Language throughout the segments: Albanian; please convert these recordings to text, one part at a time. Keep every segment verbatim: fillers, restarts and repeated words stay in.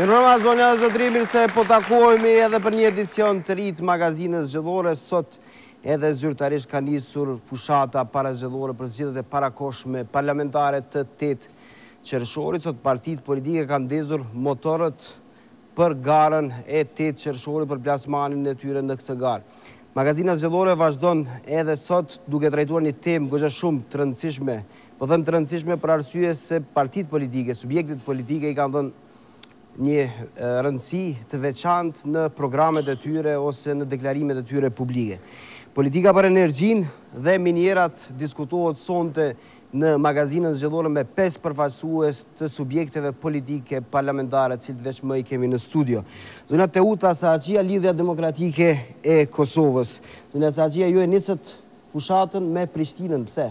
Mirëmbrëma zonja e zotërimit, se po takohemi edhe për një edicion të ri të magazinës zgjedhore. Sot edhe zyrtarisht ka nisur fushata para zgjedhore për zgjedhjet e parakohshme parlamentare të tetë qershorit. Sot partitë politike kanë ndezur motorët për garën e tetë qershorit, për plasmanin e tyre në këtë garë. Magazina zgjedhore vazhdon edhe sot duke trajtuar një temë goxha shumë të rëndësishme, po them të rëndësishme për arsye se partitë politike, subjektet politike i kanë dhënë një rëndësi të veçantë në programet e tyre ose në deklarimet e tyre publike. Politika për energjin dhe minierat diskutohet sonte në magazinën zgjedhore me pesë përfaqësues të subjekteve politike parlamentare, cilët veç më i kemi në studio. Zonja Teuta Saqia, Lidhja Demokratike e Kosovës. Zonja Saqia, ju e nisët fushatën me Prishtinën, pse?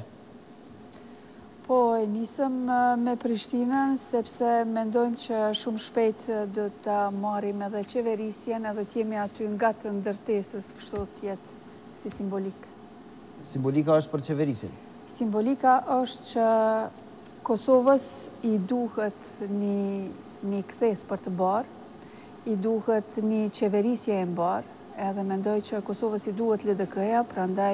Po, e nisëm me Prishtinën, sepse mendojmë që shumë shpejt do të marrim edhe qeverisjen, edhe t'jemi aty nga të ndërtesës, kështu tjetë si simbolik. Simbolika është për qeverisjen? Simbolika është që Kosovës i duhet një, një kthes për të barë, i duhet një qeverisje e mbarë, edhe mendoj që Kosovës i duhet L D K-ja, prandaj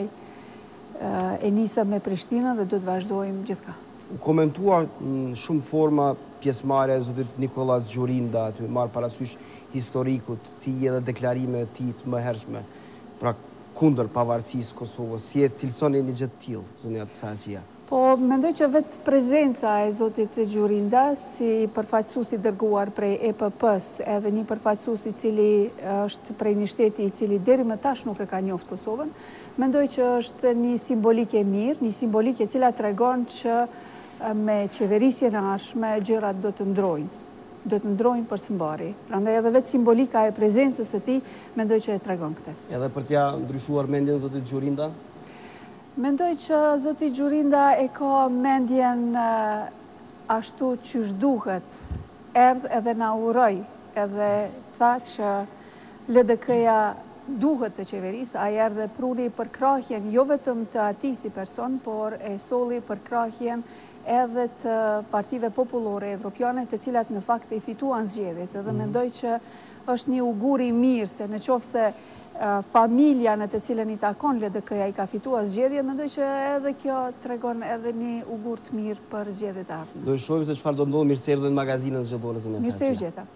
e nisëm me Prishtinën dhe do të vazhdojmë gjithka. U komentua në shumë forma pjesëmarrja e zotit Nikolas Gjurinda, të marrë parasysh historikut, ti edhe deklarime ti të mëhershme, pra kundër pavarësisë Kosovës, si e cilësoni një gjë të tillë, zonja Saqia? Po, mendoj që vetë prezenca e zotit Gjurinda, si përfaqësues i dërguar prej E P P-s, edhe një përfaqësues i cili është prej një shteti i cili deri më tash nuk e ka njoft Kosovën, mendoj që është një simbolike mirë, një simbolike cila tregon që me qeverisjen e ardhshme gjërat do të ndrojnë, do të ndrojnë për së mbari. Prandaj edhe vetë simbolika e prezencës së tij mendoj që e tregon këtë. Edhe për t'ja ndryshuar mendjen zotit Gjurinda? Mendoj që zoti Gjurinda e ka mendjen ashtu qysh duhet, erdh edhe na uroj, edhe tha që L D K-ja duhet të qeverisë, ai erdhe pruri për krahjen jo vetëm të atij si person, por e solli për krahjen edhe të partive popullore evropiane, të cilat në fakt e fituan zgjedhjet. Edhe mm. mendoj që është një ugur i mirë se në qoftë se familja në të cilën i takon L D K-ja i ka fituar zgjedhjet, mendoj që edhe kjo tregon edhe një ugur të mirë për zgjedhjet e ardhme. Do të shohim se çfarë do ndodhë. Mirë se erdhën në magazinën zgjedhore, zonja Saqia. Mirë se u gjeta.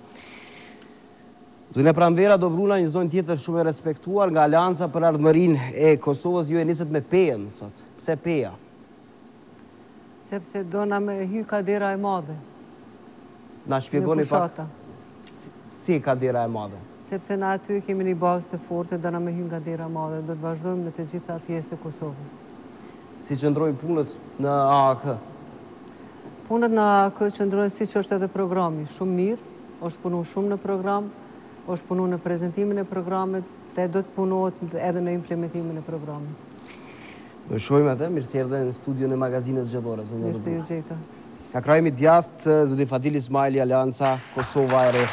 Zonja Pranvera Dobruna, një zonë tjetër shumë e respektuar nga Alianca për Ardhmërinë e Kosovës, ju e nisët me P-ën sot. Pse P-ja? Sepse do na me hy kadera e madhe. Na shpjegoni pak si kadera e madhe? Sepse na aty kemi një bazë të forte, do na me hy kadera e madhe, do të vazhdojmë në të gjitha pjesët e Kosovës. Si qëndrojnë punët në A A K? Punët në A A K qëndrojnë si që është edhe programi, shumë mirë, është punu shumë në program, është punu në prezentimin e programit, dhe do të punohet edhe në implementimin e programit. Do shohim atë, mirë se erdhe në studion e magazinës zgjedhore, zonja Dobruna. Mirë se u gjeta. Ka krahemi djathtë zoti Fadil Ismaili, Alianca Kosova e Re.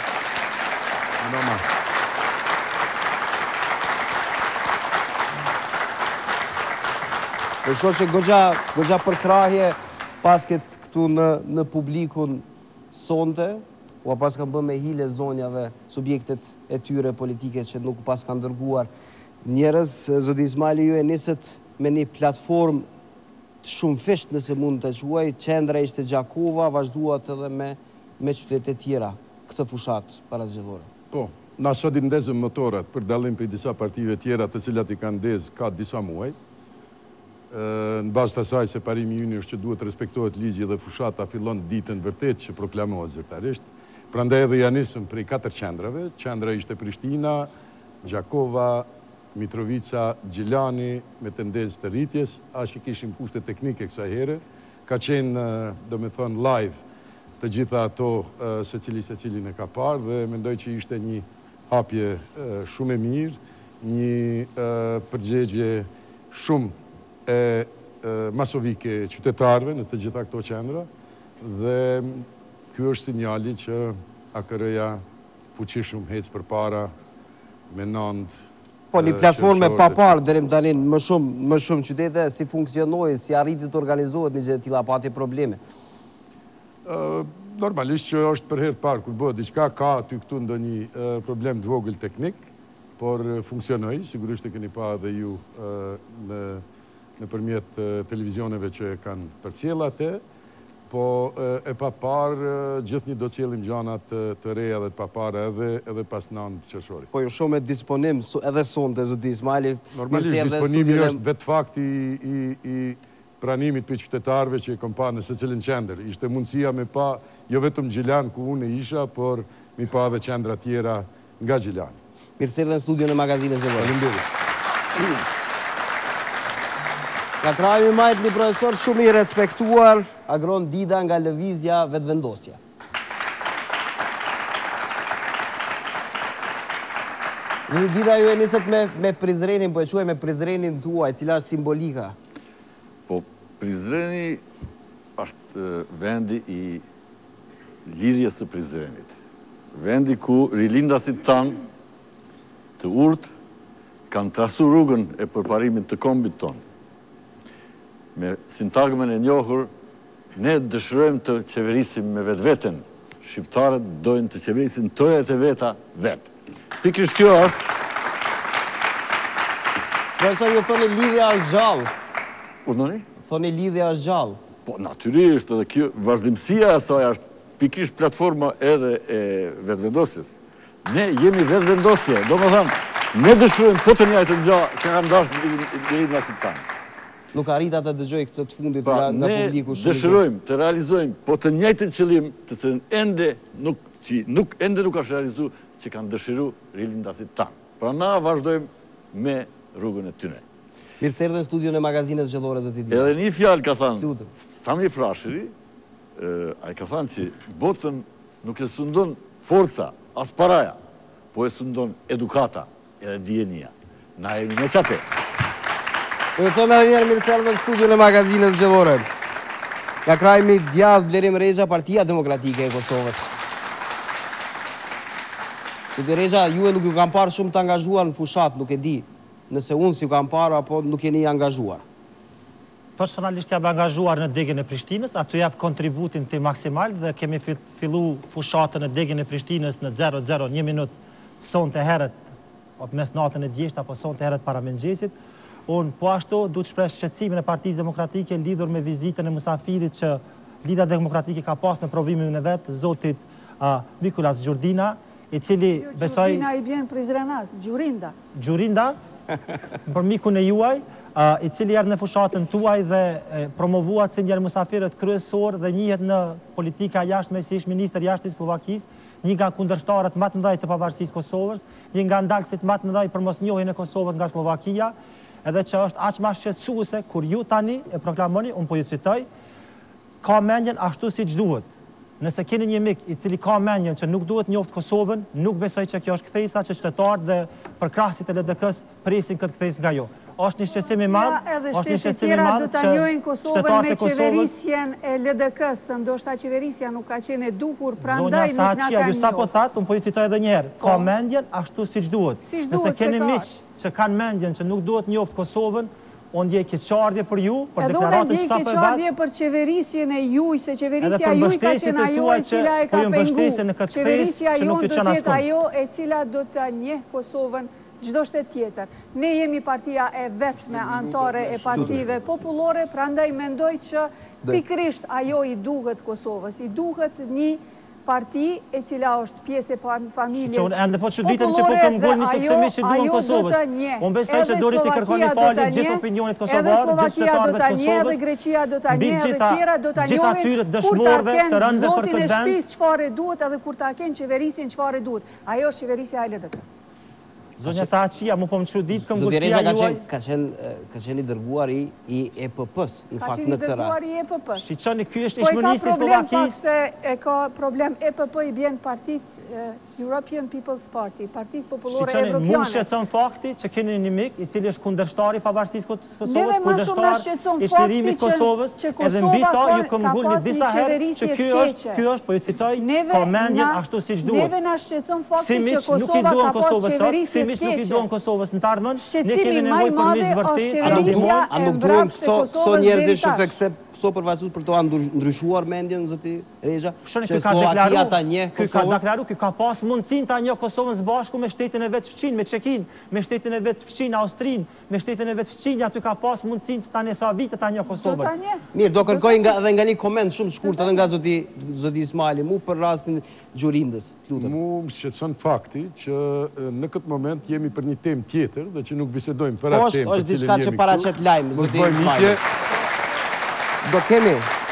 Do shoh që goxha goxha përkrahje pasket këtu në në publikun sonte, u pas kanë bërë me hile zonjave, subjektet e tyre politike që nuk pas kanë dërguar njerëz. Zoti Ismaili, ju e nisët me një platformë të shumë fisht, nëse mund të quaj, qendra ishte Gjakova, vazhduat edhe me, me qytete tjera, këtë fushat para zgjedhore. Po, na sot i ndezëm motorat për dallim për disa partive tjera të cilat i kanë ndezë ka disa muaj. Në bazë të asaj se parimi ynë është që duhet respektohet ligji dhe fushata fillon ditën vërtet që proklamohet zyrtarisht. Prandaj edhe ja nisëm prej katër qendrave, qendra ishte Prishtina, Gjakova, Mitrovica, Gjilani, me tendencë të rritjes, ashtë i kishim kushte teknike kësa here, ka qenë, do me thonë, live të gjitha ato se cili se cilin e ka parë, dhe mendoj që ishte një hapje shumë e mirë, një përgjegje shumë e masovike qytetarve në të gjitha këto qendra, dhe kjo është sinjali që A K R-ja fuqishëm hecë për para me nëndë. Po, një platforme pa parë deri më tani më shumë, më shumë qytete, si funksionojë, si arriti të organizohet një gjë e tilla, pati probleme? Normalisht që është për herë të parë kur bëhet diçka, ka aty këtu ndonjë problem të vogël teknik, por funksionoi, sigurisht e keni pa edhe ju në nëpërmjet televizioneve që kanë përcjell atë, po e pa parë gjithnjë do cjellim gjana të reja dhe të pa parë edhe edhe pas nëntë qershorit. Po ju shumë e disponim edhe sonte zoti Ismaili. Normalisht disponimi është vetë fakti i pranimit për qytetarëve që e kom pa në secilin qendër. Ishte mundësia me pa jo vetëm Gjilan ku unë isha, por mi pa edhe qendra tjera nga Gjilan. Mirë se erdhën në studion e magazinës së Vojës. Faleminderit. Nga krajmi majt një profesor shumë i respektuar, Agron Dida nga lëvizja vetëvendosja. Zoti Dida, ju e nisët me Prizrenin, po e quaj me Prizrenin tuaj, cila është simbolika? Po, Prizreni është vendi i lirjes të Prizrenit. Vendi ku rilindasit tanë të urtë kanë trasu rrugën e përparimit të kombit tonë. Me sintagmen e njohur, ne dëshirojmë të qeverisim me vetë vetën. Shqiptarët dojnë të qeverisim tojët e veta vetë. Pikrisht kjo është... Profesor, ju thoni lidhja është gjallë. Urdoni? Thoni lidhja është gjallë. Po, natyrisht, edhe kjo vazhdimësia e saj është pikrisht platforma edhe e vetëvendosjes. Ne jemi vetëvendosje, do më thënë, ne dëshirojmë të të njajtë të gjallë që kanë dashë në nasit tanë. Nuk arrita të dëgjoj këtë të fundit nga publiku shumë. Ne dëshirojmë të realizojmë, po të njëjtin qëllim të cilën ende nuk, që nuk, ende nuk është realizu që kanë dëshiru rilindasit tanë. Pra na vazhdojmë me rrugën e tyne. Mirë se erdhën në studion e magazinës zgjedhore zoti Dida. Edhe një fjalë ka thënë, Sami Frashëri, ai ka thënë që botën nuk e sundon forca, as paraja, po e sundon edukata edhe dijenia. Na jemi me çate. Po ju thëmë edhe njerë mirë se erdhën në studion e magazinës zgjedhore. Nga krajmi djathtë Blerim Rexha, Partia Demokratike e Kosovës. Zoti Rexha, ju e nuk ju kam parë shumë të angazhuar në fushat, nuk e di nëse unë si ju kam parë apo nuk jeni angazhuar. Personalisht jam angazhuar në degën e Prishtinës, aty jap kontributin tim maksimal dhe kemi fillu fushatën në degën e Prishtinës në zero zero një minutë sonte herët, mes natën e djeshtë apo sonte herët para mëngjesit. Unë po ashtu du të shpresh shqetësimin e Partisë Demokratike lidhur me vizitën e musafirit që Lidhja Demokratike ka pas në provimin e vetë, zotit Mikulas Gjurdina, i cili besoj... Gjurdina i bjen Prizrenas, Gjurinda. Gjurinda, për mikun e juaj, i cili erdhë në fushatën tuaj dhe promovuat si njërë musafirët kryesor dhe njëhet në politika jashtme si ish minister jashtë i Slovakisë, një nga kundërshtarët më të mëdhej të pavarësisë Kosovës, një nga ndalësit më të mëdhej për mos njohjen e Kosovës nga Slovakia, edhe që është aq më shqetësuese kur ju tani e proklamoni, unë po ju citoj, ka mendjen ashtu siç duhet. Nëse keni një mik i cili ka mendjen që nuk duhet njoft Kosovën, nuk besoj që kjo është kthesa që qytetarët dhe përkrahasit e L D K-s presin këtë kthesë nga ju. Është një shqetësim i madh, është një shqetësim i madh që qytetarët e Kosovës qeverisjen e L D K-s, ndoshta qeverisja nuk ka qenë e duhur, prandaj nuk na kanë njohur. Ju sapo thatë, unë po ju citoj edhe një herë, ka mendjen ashtu siç duhet. Nëse keni miq që kanë mendjen që nuk duhet njoft Kosovën, unë ndjej keqardhje për ju, për deklaratën që sapo e vat. Edhe unë ndjej keqardhje për qeverisjen e juaj, se qeverisja juaj ka qenë ajo e cila e ka pengu. Qeverisja juaj do të jetë ajo e cila do të njeh Kosovën çdo shtet tjetër. Ne jemi partia e vetme antare e partive popullore, prandaj mendoj që pikrisht ajo i duhet Kosovës, i duhet një parti e cila është pjesë e familjes popullore dhe ajo do të njeh. Unë besoj që duhet të kërkoni falje gjithë opinionit kosovar, edhe Slovakia do të njeh, edhe Greqia do të njeh, edhe tjera do të njohin kur ta kenë zotin e shtëpisë çfarë duhet edhe kur ta kenë qeverisin çfarë duhet. Ajo është qeverisja e L D K-s. Zonja Saçia, mu po më çudit këm Zoti Rexha ka qenë i dërguar i E P P-s në fakt në këtë rast. Ka qenë i dërguar i E P P-s. Shiçoni, ky është ish-ministri i Slovakisë. Po ka problem E P P i bjen partit European People's Party, Partit Popullore Evropiane. Shiçoni, mu shqetëson fakti që keni një mik i cili është kundërshtari i pavarësisë Kosovës, kundërshtar i shërimit Kosovës, edhe mbi ta ju kam ngulni disa herë që ky është, ky është, po ju citoj, ka mendjen ashtu siç duhet. Neve na shqetëson fakti që Kosova ka pas qeverisje vazhdimisht nuk i do në Kosovës në tardhmen, ne Shqetësimi kemi maj nevojë për madhe mish vërtet. është A nuk qeverisja duhem, a e nuk duhem mbrapsht e këso këso Kosovës njerëzit deri që se tash. këse këso përfaqësues për to kanë ndrysh- ndryshuar mendjen, zoti Rezha, Shoni, që ky ka Slovakia deklaru, ta njeh ky ka Kosovën? deklaru, ky ka pas mundësinë ta njeh Kosovën së bashku me shtetin e vet fqin, me Çekin, me shtetin e vet fqin Austrin, me shtetin e vet fqin, aty ka pas mundësinë që tani sa vite ta njeh Do ta Kosovën. njeh. Mirë, do kërkoj nga edhe nga një koment shumë shkurt edhe nga zoti zoti Ismaili mu për rastin Gjurindës, lutem. Mu më shqetëson fakti që e, në këtë moment jemi për një temë tjetër dhe që nuk bisedojmë për Po atë është temë. është diçka që paraqet lajm, Mos zoti bëjmë Ismaili. ikje. Do kemi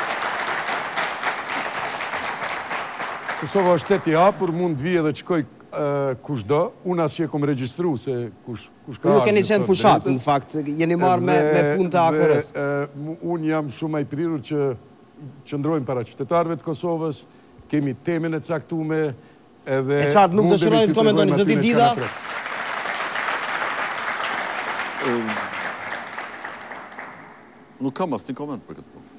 Kosova është shteti i hapur, mund të vijë dhe të shkoj e, kushdo. Unë asgjë kom regjistru se kush kush ka. Ju keni ardhur qenë sot fushat, drejtës. në fakt, jeni marrë me, me punë të akërës. Unë jam shumë i prirur që qëndrojmë para qytetarëve të Kosovës, kemi temën e caktuar edhe... E qartë, nuk mundemi dëshironi të t'ju komentoni, tregojmë zoti aty në Dida? Qanafret. Nuk kam asnjë koment për këtë punë.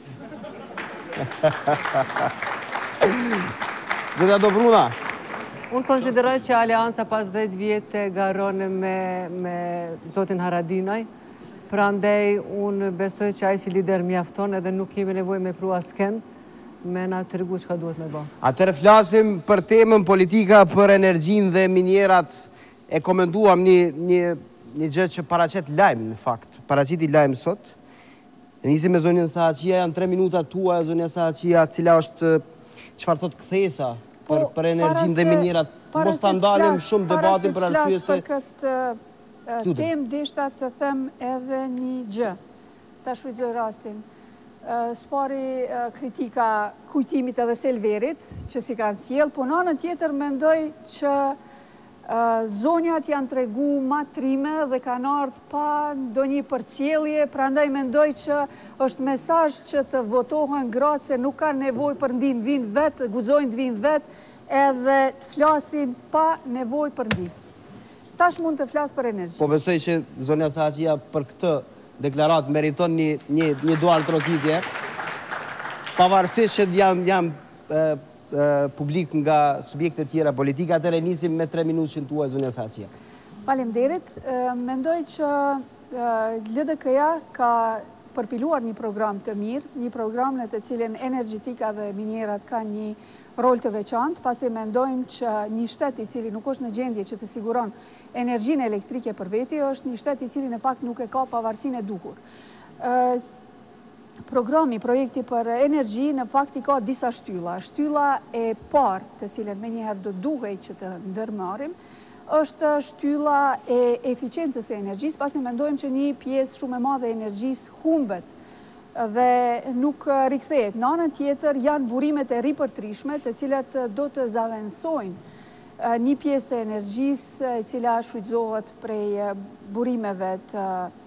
Zotja Dobruna, Unë konsideroj që Alianca pas dhjetë vjetë garron me, me zotin Haradinaj, pra ndej unë besoj që ai si lider mjafton edhe nuk kemi nevojë me pru asken, me na të regu që ka duhet me ba. atëherë flasim për temën politika për energjinë dhe minierat. E komentuam një, një, një gjë që paraqet lajm, në fakt. Paraqiti lajm sot. Nisim me zonjën Sahaçia, janë tre minuta tua, zonja Sahaçia, cila është, çfarë thot kthesa për, Po, për energjinë dhe para se- minierat. para Mos se ta të ndalim flas- shumë para debatin se për të flas arsye se për këtë uh, Lutem. temë deshta të them edhe një gjë. Ta shfrytëzoj rastin. Uh, Spari uh, kritika kujtimit edhe Selverit, që si kanë sjell, po në anën tjetër mendoj që uh, zonjat janë tregu matrime dhe kanë ardhur pa ndonjë përcjellje, prandaj mendoj që është mesazh që të votohen gratë se nuk kanë nevojë për ndihmë, vinë vetë, guxojnë të vinë vetë, edhe të flasin pa nevojë për ndihmë. Tash mund të flas për energji. po besoj që zonja Sahaçia për këtë deklarat meriton një, një, një duar trokitje, pavarësisht që jam, jam e, e, publik nga subjekte tjera politike, atëre nisim me tre minutë që në tuaj, zonja Sahaçia. Faleminderit. E, Mendoj që L D K-ja ka përpiluar një program të mirë, një program në të cilin energjetika dhe minierat ka një rol të veçantë, pasi mendojmë që një shtet i cili nuk është në gjendje që të siguron energjinë elektrike për veti, është një shtet i cili në fakt nuk e ka pavarësinë e duhur. Ë, Programi, projekti për energji në fakt i ka disa shtylla. Shtylla e parë, të cilën menjëherë do duhej që të ndërmarrim, është shtylla e eficiencës e energjisë, pasi mendojmë që një pjesë shumë e madhe e energjisë humbet dhe nuk rikthehet. Në anën tjetër janë burimet e ripërtrishme, të cilat do të zavensojnë një pjesë të energjisë e cila shfrytëzohet prej burimeve të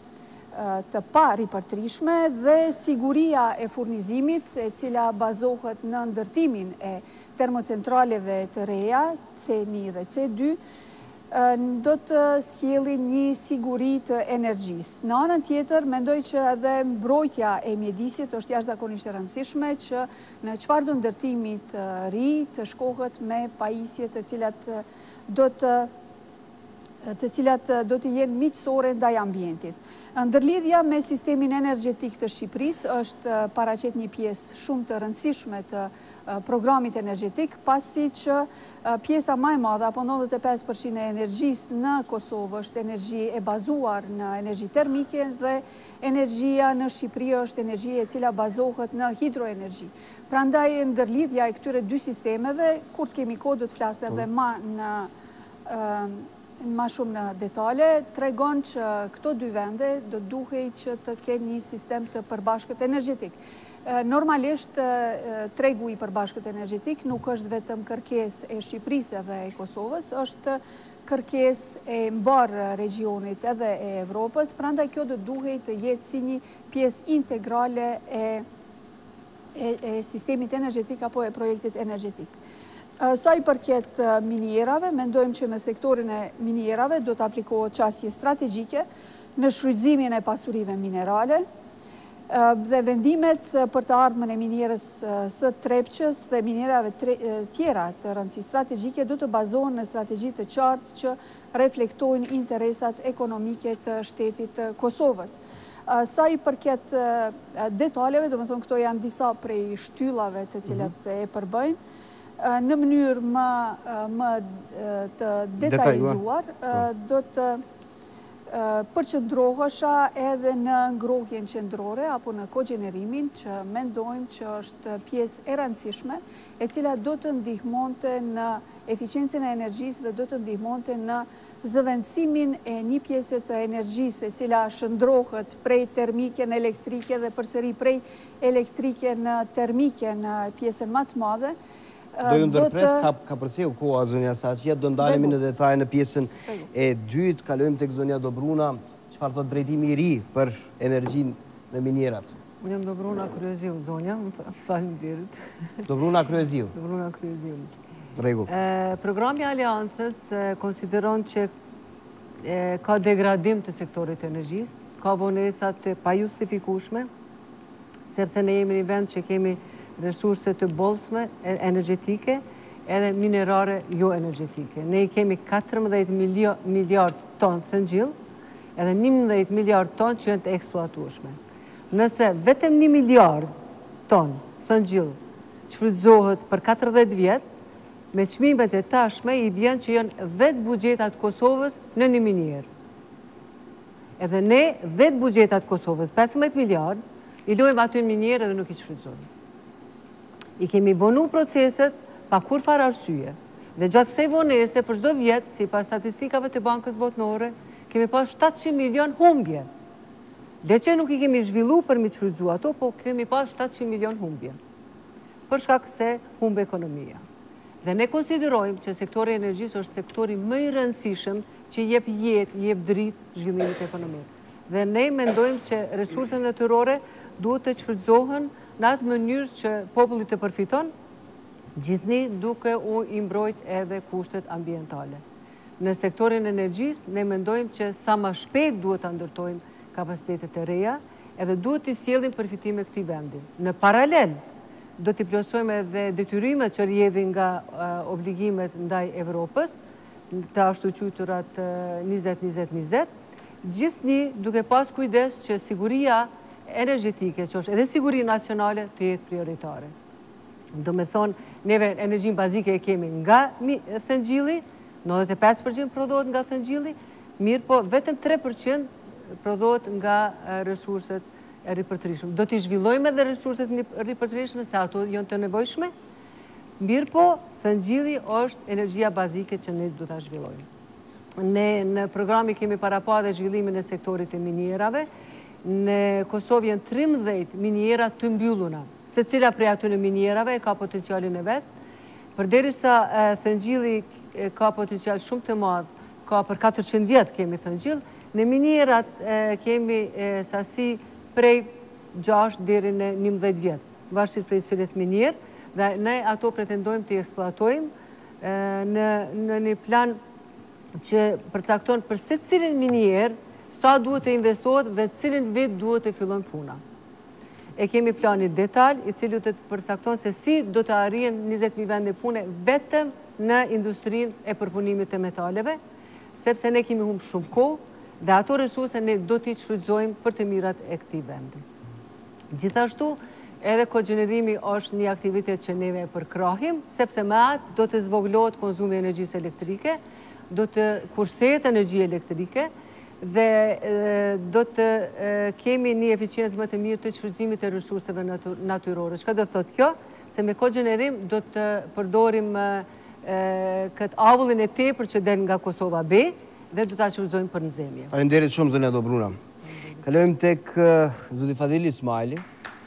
të pa ripërtrishme dhe siguria e furnizimit e cila bazohet në ndërtimin e termocentraleve të reja, C një dhe C dy, do të sjellin një siguri të energjisë. Në anën tjetër, mendoj që edhe mbrojtja e mjedisit është jashtëzakonisht e rëndësishme që në çfarë do ndërtimi të ri të shkohet me pajisje të cilat do të të cilat do të jenë miqësore ndaj ambientit. Ndërlidhja me sistemin energjetik të Shqipërisë është paraqet një pjesë shumë të rëndësishme të programit energjetik, pasi që pjesa më e madhe, apo nëntëdhjetë e pesë përqind e energjisë në Kosovë është energji e bazuar në energji termike dhe energjia në Shqipëri është energji e cila bazohet në hidroenergji. Prandaj ndërlidhja e këtyre dy sistemeve, kur të kemi kohë do të flasë edhe ma në ma shumë në detale, tregon që këto dy vende do duhej që të kenë një sistem të përbashkët energjetik. Normalisht, tregu i përbashkët energjetik nuk është vetëm kërkes e Shqipërisë dhe e Kosovës, është kërkes e mbarë regionit edhe e Evropës, prandaj kjo do duhej të jetë si një pjesë integrale e, e, e sistemit energjetik apo e projektit energjetik. Sa i përket minierave, mendojmë që në sektorin e minierave do të aplikohet qasje strategjike në shfrytëzimin e pasurive minerale. Dhe vendimet për të ardhmen e minierës së Trepqës dhe minierave tjera të rëndësi strategjike du të bazohen në strategji të qartë që reflektojnë interesat ekonomike të shtetit të Kosovës. Sa i përket detaleve, do më thonë këto janë disa prej shtyllave të cilat e përbëjnë, në mënyrë më të detajzuar, do të përqëndrohesha edhe në ngrohjen qendrore apo në kogenerimin që mendojmë që është pjesë e rëndësishme e cila do të ndihmonte në eficiencën e energjisë dhe do të ndihmonte në zëvendësimin e një pjesë të energjisë e cila shëndrohet prej termike në elektrike dhe përsëri prej elektrike në termike në pjesën më të madhe. Do ju ndërpres ka përceu koha, zonja Saqia, do ndalemi në detaj në pjesën e dytë, kalojmë tek zonja Dobruna, çfarë thot drejtimi i ri për energjinë në minierat? Unë jam Dobruna Kryeziu, zonja, faleminderit. Dobruna Kryeziu. Dobruna Kryeziu. Rregull. Programi i Aleancës konsideron që ka degradim të sektorit të energjisë, ka vonesa të pajustifikueshme, sepse ne jemi një vend që kemi resurse të bollshme energjetike edhe minerare jo energjetike. Ne i kemi katërmbëdhjetë miliard ton thëngjell edhe njëmbëdhjetë miliard ton që janë të eksploatueshme. Nëse vetëm një miliard ton thëngjell shfrytëzohet për katërdhjetë vjet, me çmimet e tashme i bën që janë dhjetë buxhetat Kosovës në një minier. Edhe ne dhjetë buxhetat Kosovës, pesëmbëdhjetë miliard, i lojmë aty në minier edhe nuk i shfrytëzojmë. I kemi vonu proceset pa kur far arsye. Dhe gjatë kësaj vonese për çdo vjet, sipas statistikave të Bankës Botërore, kemi pas shtatëqind milion humbje. Dhe që nuk i kemi zhvilluar për mi shfrytëzuar ato, po kemi pas shtatëqind milion humbje. Për shkak se humbe ekonomia. Dhe ne konsiderojmë që sektori i energjisë është sektori më i rëndësishëm që jep jetë, jep dritë zhvillimit ekonomik. Dhe ne mendojmë që resurset natyrore duhet të shfrytëzohen në atë mënyrë që populli të përfiton, gjithni duke u imbrojt edhe kushtet ambientale. Në sektorin e energjisë, ne mendojmë që sa më shpejt duhet të ndërtojmë kapacitetet e reja, edhe duhet të sjellim përfitime këtij vendi. Në paralel, do t'i plotësojmë edhe detyrimet që rrjedhin nga obligimet ndaj Evropës, të ashtu quajturat njëzet njëzet njëzet, gjithni duke pas kujdes që siguria energjetike, që është edhe siguri nacionale, të jetë prioritare. Do me thonë, neve energjin bazike e kemi nga thëngjilli, nëntëdhjetë e pesë përqind prodhohet nga thëngjilli, mirë po vetëm tre përqind prodhohet nga resurset e ripërtërishme. Do t'i zhvillojmë edhe resurset ripërtërishme, se ato janë të nevojshme, mirë po thëngjilli është energjia bazike që ne do t'a zhvillojmë. Ne në programi kemi para pa dhe zhvillimin e sektorit e minierave. Në Kosovë janë tridhjetë miniera të mbyllura, se cila prej atyre minierave ka potencialin e vetë. Përderisa thëngjilli ka potencial shumë të madh, ka për katërqind vjet kemi thëngjill, në minierat kemi sasi prej gjashtë deri në njëmbëdhjetë vjet, varësisht prej cilës minier, dhe ne ato pretendojmë të eksploatojmë në një plan që përcakton për secilin minier sa duhet të investohet dhe cilin vit duhet të fillon puna. E kemi planit detaj, i cili të përcakton se si do të arrijen njëzet mijë vende pune vetëm në industrinë e përpunimit të metaleve, sepse ne kemi humbur shumë kohë dhe ato resurse ne do t'i shfrytëzojmë për të mirat e këtij vendi. Gjithashtu, edhe kogenerimi është një aktivitet që neve e përkrahim, sepse me atë do të zvoglohet konsumi i energjisë elektrike, do të kursehet energji elektrike, dhe do të kemi një eficiencë më të mirë të shfrytëzimit të resurseve natyrore. Çka do të thotë kjo? Se me kogenerim do të përdorim këtë avullin e tepër që del nga Kosova B dhe do ta shfrytëzojmë për nxemje. Faleminderit shumë zonja Dobruna. Kalojmë tek zoti Fadhili Ismaili.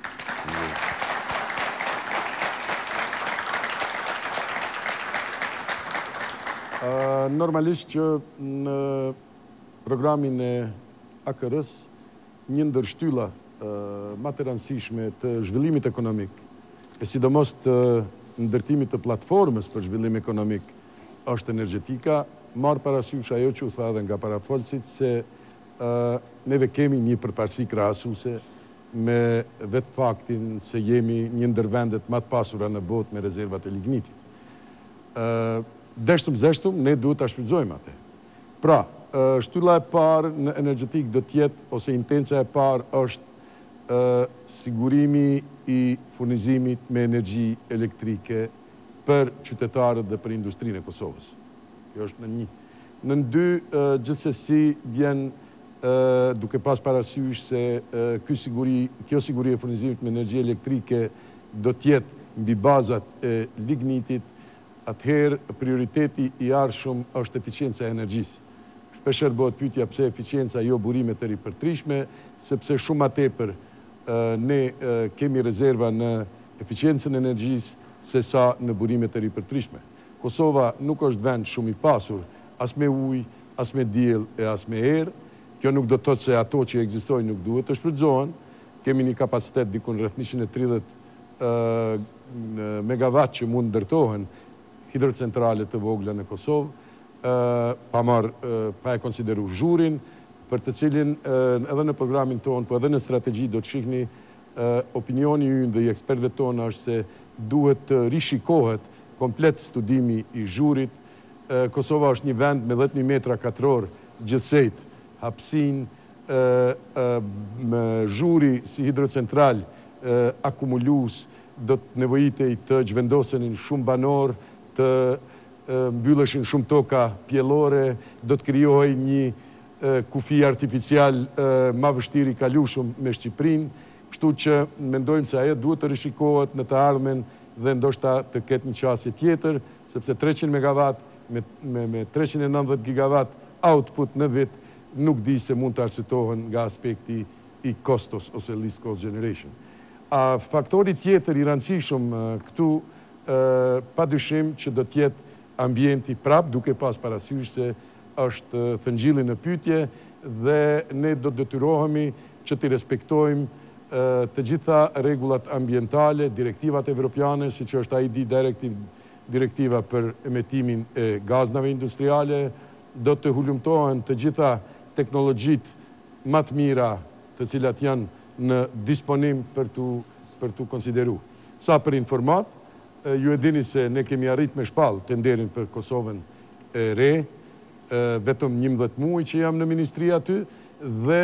Normalisht që në programin e A K R-s, një ndër shtylla më të rëndësishme të zhvillimit ekonomik, e sidomos të ndërtimit të platformës për zhvillim ekonomik, është energjetika, marë parasysh ajo që u tha edhe nga parafolësit, se neve kemi një përparësi krahasuese me vetë faktin se jemi një ndër vendet më të pasura në botë me rezervat e lignitit. Deshtum zeshtum, ne duhet ta shfrytëzojmë atë. Pra, shtylla e parë në energjetik do të jetë, ose intenca e parë është sigurimi i furnizimit me energji elektrike për qytetarët dhe për industrinë e Kosovës. Kjo është në një. Në dy, gjithsesi vjen duke pas parasysh se kjo siguri, kjo siguri e furnizimit me energji elektrike do të jetë mbi bazat e lignitit, atëherë prioriteti i arshëm është eficienca e energjisë. Shpeshherë bëhet pyetja pse eficienca jo burimet e ripërtrishme, sepse shumë më tepër ne kemi rezerva në eficiencën e energjisë se sa në burimet e ripërtrishme. Kosova nuk është vend shumë i pasur, as me ujë, as me diell e as me erë. Kjo nuk do të thotë se ato që ekzistojnë nuk duhet të shfrytëzohen. Kemi një kapacitet dikun rreth njëqind e tridhjetë megawatt që mund ndërtohen hidrocentrale të vogla në Kosovë, pa marrë, pa e konsideru zhurin, për të cilin edhe në programin tonë, po edhe në strategji do të shihni opinioni ynë dhe i ekspertëve tonë është se duhet të rishikohet komplet studimi i zhurit. Kosova është një vend me dhjetë mijë metra katror gjithsejt, hapësin, me zhuri si hidrocentral akumulus, do të nevojitej të zhvendosenin shumë banor, të mbylleshin shumë toka pjellore, do të krijohej një kufi artificial ma vështiri kalushëm me Shqiprinë, kështu që mendojmë se ajo duhet të rishikohet në të ardhmen dhe ndoshta të ketë një qasje tjetër, sepse treqind megawatt me, me, me treqind e nëntëdhjetë gigawatt output në vit nuk di se mund të arsye nga aspekti i kostos ose least cost generation. A faktori tjetër i rëndësishëm këtu pa dyshim që do të jetë ambienti prap, duke pas parasysh se është thëngjilli në pyetje dhe ne do të detyrohemi që të respektojmë të gjitha rregullat ambientale, direktivat evropiane, siç është I D Directive, direktiva për emetimin e gaznave industriale, do të hulumtohen të gjitha teknologjitë më të mira të cilat janë në disponim për tu për tu konsideru. Sa për informat, ju e dini se ne kemi arrit me shpallë tenderin për Kosovën e re, vetëm njëmbëdhjetë muaj që jam në ministri aty, dhe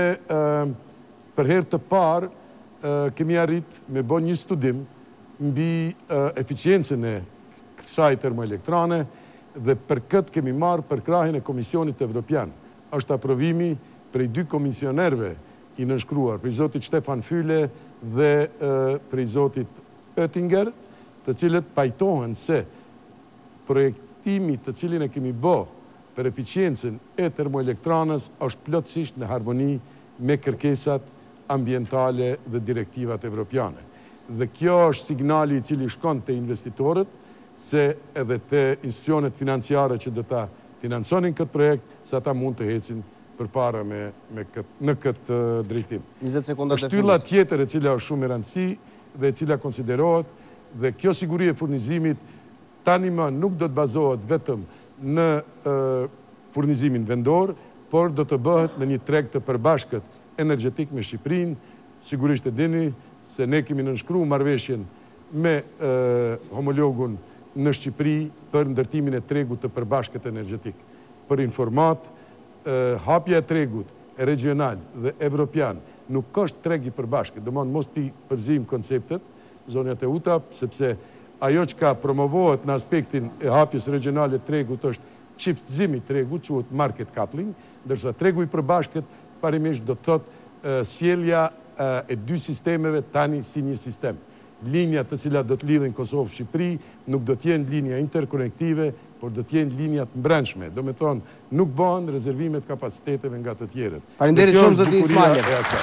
për herë të parë kemi arrit me bën një studim mbi eficiencën e kësaj termoelektrane dhe për këtë kemi marrë përkrahjen e Komisionit Evropian. Është aprovimi prej dy komisionerve i nënshkruar, prej zotit Stefan Füle dhe prej zotit Oettinger, të cilët pajtohen se projektimi të cilin e kemi bë për eficiencën e termoelektranës është plotësisht në harmoni me kërkesat ambientale dhe direktivat evropiane. Dhe kjo është signali i cili shkon te investitorët, se edhe te institucionet financiare që do ta financonin këtë projekt, se ata mund të ecin përpara me, me kët, në këtë uh, drejtim. njëzet sekonda të Shtylla fundit. tjetër e cila është shumë e rëndësi dhe e cila konsiderohet, dhe kjo siguri e furnizimit tani më nuk do të bazohet vetëm në uh, furnizimin vendor, por do të bëhet në një treg të përbashkët energjetik me Shqipërinë. Sigurisht e dini se ne kemi nënshkruar marrëveshjen me uh, homologun në Shqipëri për ndërtimin e tregut të përbashkët energjetik. Për informat, hapja e tregut e regional dhe evropian nuk është treg i përbashkët, do mos ti përzim konceptet, zonjat e UTAP, sepse ajo që ka promovohet në aspektin e hapjes regionale të tregut është çiftëzimi i tregut, quhet market coupling, ndërsa tregu i përbashkët parimisht do të thotë sjellja e dy sistemeve tani si një sistem. Linja të cilat do të lidhin Kosovë-Shqipëri nuk do të jenë linja interkonektive, por do të jenë linjat mbrëmshme. Do me thonë, nuk bëhen rezervimet kapaciteteve nga të tjerët. Faleminderit shumë zoti Ismail.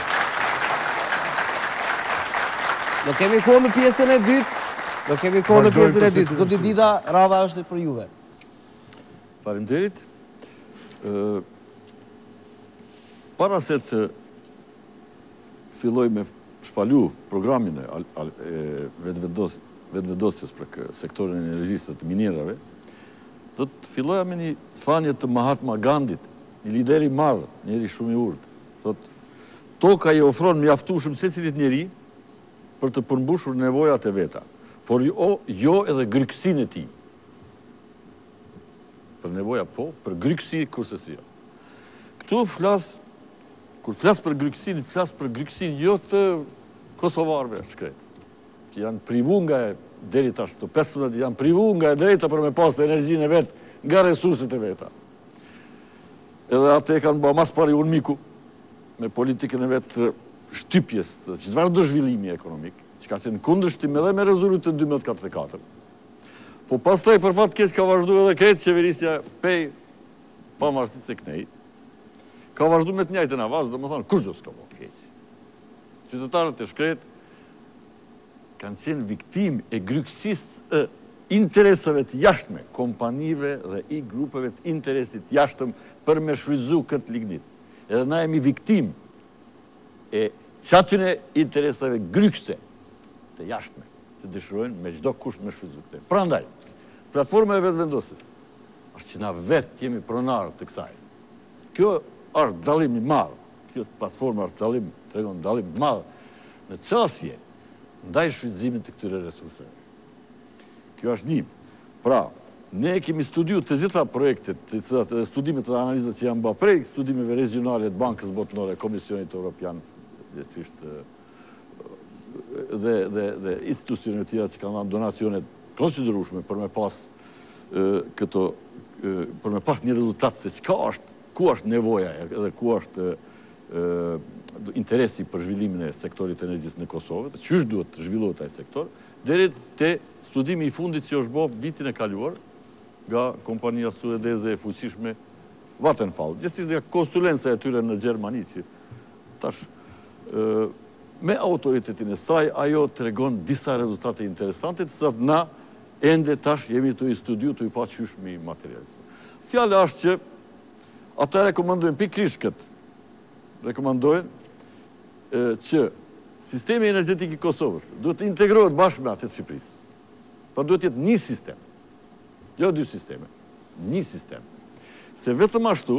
Do kemi kohë në pjesën e dytë. Do kemi kohë në pjesën e dytë. Zoti Dida, radha është për juve. Faleminderit. Para se të filloj me shpalu programin e vetëvendosjes për sektorin e energjisë të minerave, do të filloja me një thanje të Mahatma Gandhit, një lideri madh, njëri shumë i urtë. Thot, toka i ofron mjaftueshëm secilit njeri për të përmbushur nevojat e veta, por jo, jo edhe grykësinë e tij. Për nevoja po, për grykësi kurse si jo. Këtu flas, kur flas për grykësinë, flas për grykësinë jo të kosovarëve shkret, që janë privu nga e deri tash të pesëmbëdhjetë janë privu nga e drejta për me pas energjinë e vet nga resurset e veta. Edhe atë e kanë bërë mas pari unë miku me politikën e vetë shtypjes, që çfarë do zhvillimi ekonomik, që ka qenë kundërshtim edhe me rezolutë të dy mijë e katërdhjetë e katër. Po pastaj për fat keq ka vazhduar edhe kretë qeverisja pej pavarësisë së kënej. Ka vazhduar me të njëjtën avaz, domethënë kush do s'ka bërë keq. Qytetarët e shkret kanë qenë viktim e grykësisë e interesave të jashtme, kompanive dhe i grupeve të interesit jashtëm për me shfrytzu këtë lignit. Edhe na jemi viktim e qatyne interesave grykse të jashtme, që dëshirojnë me çdo kush me shfrytzu këtë. Prandaj, platforma e vetë vendosës, është që na vetë jemi pronarë të kësaj. Kjo është dallim i madh, kjo platforma është dallim, tregon dallim i madh në çështje ndaj shfrytëzimit të këtyre resurseve. Kjo është një. Pra, ne kemi studiu të gjitha projektet, të cilat edhe studimet dhe analizat që janë bërë prej studimeve regionale të Bankës Botërore, Komisionit Evropian, dhe, dhe, dhe institucionet tjera që kanë dhënë donacionet konsiderueshme për me pas e, këto, e, për me pas një rezultat se çka është, ku është nevoja edhe ku është e, interesi për zhvillimin e sektorit të energjisë në Kosovë, çysh duhet të zhvillohet ai sektor, deri te studimi i fundit që është bërë vitin e kaluar nga kompania suedeze e fuqishme Vattenfall, gjithsesi nga konsulenca e tyre në Gjermani, që tash e, me autoritetin e saj ajo tregon disa rezultate interesante, të cilat na ende tash jemi të i studiu, të i pa qysh mi materializmu. Fjala është që ata rekomandojnë pikërisht këtë, rekomandojnë e, që sistemi energjetik i Kosovës duhet të integrohet bashkë me atë të Shqipërisë. Pa duhet jetë një sistem, jo dy sisteme, një sistem. Se vetëm ashtu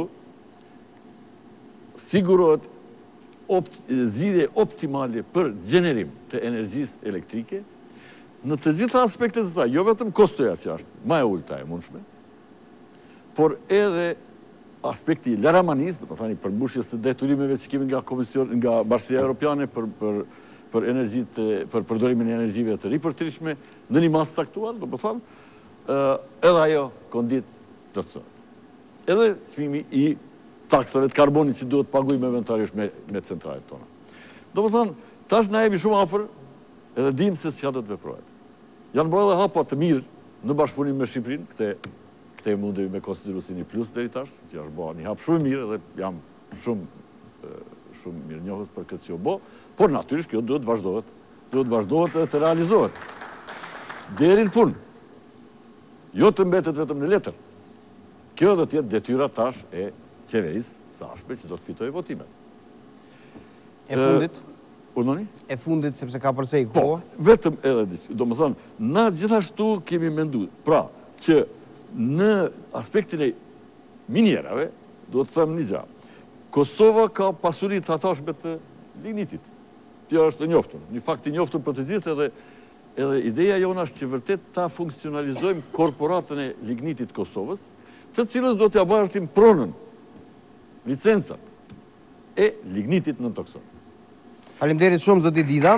sigurohet opt, zgjidhje optimale për gjenerim të energjisë elektrike në të gjitha aspektet e saj, jo vetëm kostoja që është më e ulta e mundshme, por edhe aspekti laramanisë, do të thani përmbushjes së detyrimeve që kemi nga Komision, nga Bashkia Evropiane për për për energjitë, për përdorimin e energjive të ripërtërishme në një masë caktuar, do të thonë, edhe ajo kondit plotësohet. Edhe çmimi i taksave të karbonit që duhet paguajmë eventualisht me me centralet tona. Do të thonë, tash na jemi shumë afër edhe dim se çka do të veprohet. Janë bërë edhe hapa të mirë në bashkëpunim me Shqipërinë, këtë këtë mundemi me konsideru si një plus deri tash, që është bërë një hap shumë mirë dhe jam shumë shumë mirënjohës për këtë që u bë, por natyrisht kjo duhet vazhdohet, duhet vazhdohet dhe të realizohet. Deri në fund, jo të mbetet vetëm në letër. Kjo do të jetë detyra tash e qeverisë së ardhshme që do të fitojë votimet. E fundit? Urdhoni? E fundit sepse ka përsej Po, kohë. vetëm edhe, do më thonë, na gjithashtu kemi menduar, pra, që në aspektin e minierave, do të them një gjë. Kosova ka pasuri të atashme të lignitit. Kjo është e njoftun, një fakt i njoftun për të gjithë, edhe edhe ideja jona është që vërtet ta funksionalizojmë korporatën e lignitit Kosovës, të cilës do t'ja bartim pronën, licencat e lignitit në tokson. Faleminderit shumë zoti Dida.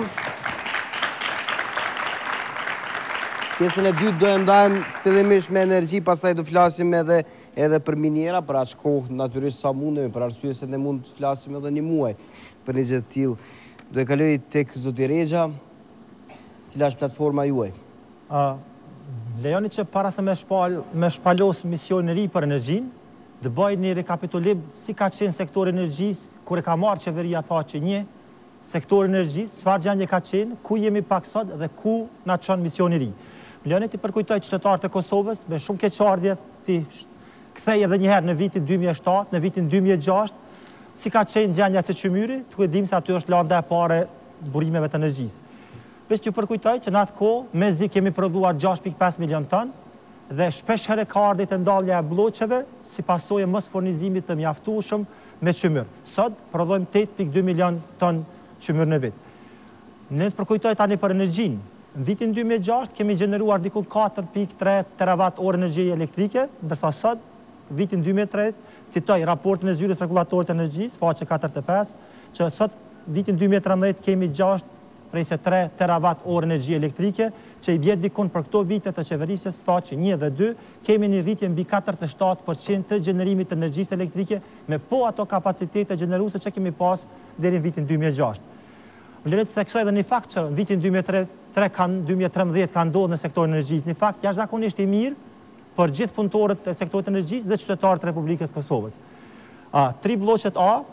Pjesën e dytë do e ndajmë fillimisht me energji, pastaj do flasim edhe edhe për miniera, për aq kohë natyrisht sa mundemi, për arsye se ne mund të flasim edhe një muaj për një gjë të tillë. Do e kaloj tek zoti Rexha, cila është platforma juaj? Uh, lejoni që para se me, shpal, me shpalos mision e ri për energjinë, dhe bëj një rekapitulim si ka qenë sektori energjisë, kur e ka marrë qeveria tha që një sektor energjisë, çfarë gjendje ka qenë, ku jemi pak sot dhe ku na çon misioni i ri. Lejoni të përkujtoj qytetarët e Kosovës me shumë keqardhje ti kthej edhe një herë në vitin dy mijë e shtatë, në vitin dy mijë e gjashtë, si ka qenë gjendja të Çmyri, tu e dim se aty është landa e parë burimeve të energjisë. Veç t'ju përkujtoj që në atë kohë mezi kemi prodhuar gjashtë pikë pesë milion ton dhe shpesh herë ka ardhur të ndalja e blloqeve si pasojë mos furnizimit të mjaftueshëm me qymyr. Sot prodhojmë tetë pikë dy milion ton qymyr në vit. Ne të përkujtoj tani për energjinë. Në vitin dy mijë e gjashtë kemi gjeneruar diku katër pikë tre terawatt orë energji elektrike, ndërsa sot vitin dy mijë e tretë, citoj raportin e zyrës rregullatorit të energjisë, faqe katërdhjetë e pesë, që sot vitin dy mijë e trembëdhjetë kemi gjashtë prej se tre terawatt orë energji elektrike, që i bjet dikun për këto vite të qeverisjes, faqe një dhe dy, kemi një rritje mbi katërdhjetë e shtatë përqind të gjenerimit të energjisë elektrike me po ato kapacitete gjeneruese që kemi pas deri në vitin dy mijë e gjashtë. Më lejoni të theksoj edhe një fakt që në vitin dy mijë e trembëdhjetë ka ndodhur në sektorin e energjisë, një fakt jashtëzakonisht i mirë për gjithë punëtorët e sektorit të energjisë dhe qytetarët e Republikës Kosovës. A, tri bloqet A,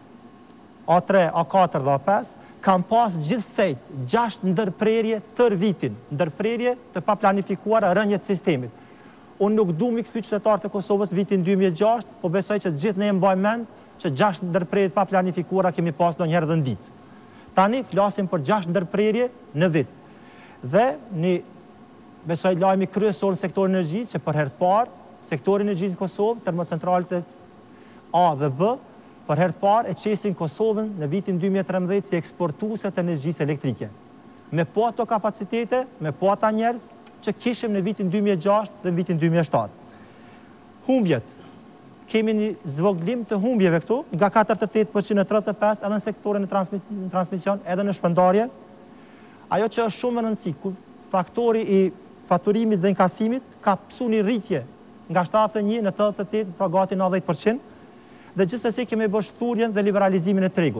A tre, A katër dhe A pesë, kam pas gjithsej gjashtë ndërprerje tër vitin, ndërprerje të pa planifikuara rënje të sistemit. Unë nuk du mi kthy qytetarët e Kosovës vitin dy mijë e gjashtë, po besoj që gjithë ne e mbajmë mend që gjashtë ndërprerje të pa planifikuara kemi pas ndonjëherë dhe në ditë. Tani flasim për gjashtë ndërprerje në vit. Dhe një besoj lajmi kryesor në sektorin e energjisë që për herë të parë sektori i energjisë në Kosovë, termocentralet A dhe B, për herë të parë e qesin Kosovën në vitin dy mijë e trembëdhjetë si eksportuese të energjisë elektrike. Me po ato kapacitete, me po ata njerëz që kishim në vitin dy mijë e gjashtë dhe në vitin dy mijë e shtatë. Humbjet. Kemi një zvoglim të humbjeve këtu, nga katërdhjetë e tetë përqind në tridhjetë e pesë edhe në sektorin e transmision, edhe në shpërndarje. Ajo që është shumë e rëndësishme, faktori i faturimit dhe inkasimit ka pësu një rritje nga shtatëdhjetë e një në tetëdhjetë e tetë, pra gati nëntëdhjetë përqind, dhe gjithsesi kemi bërë thurjen dhe liberalizimin e tregut.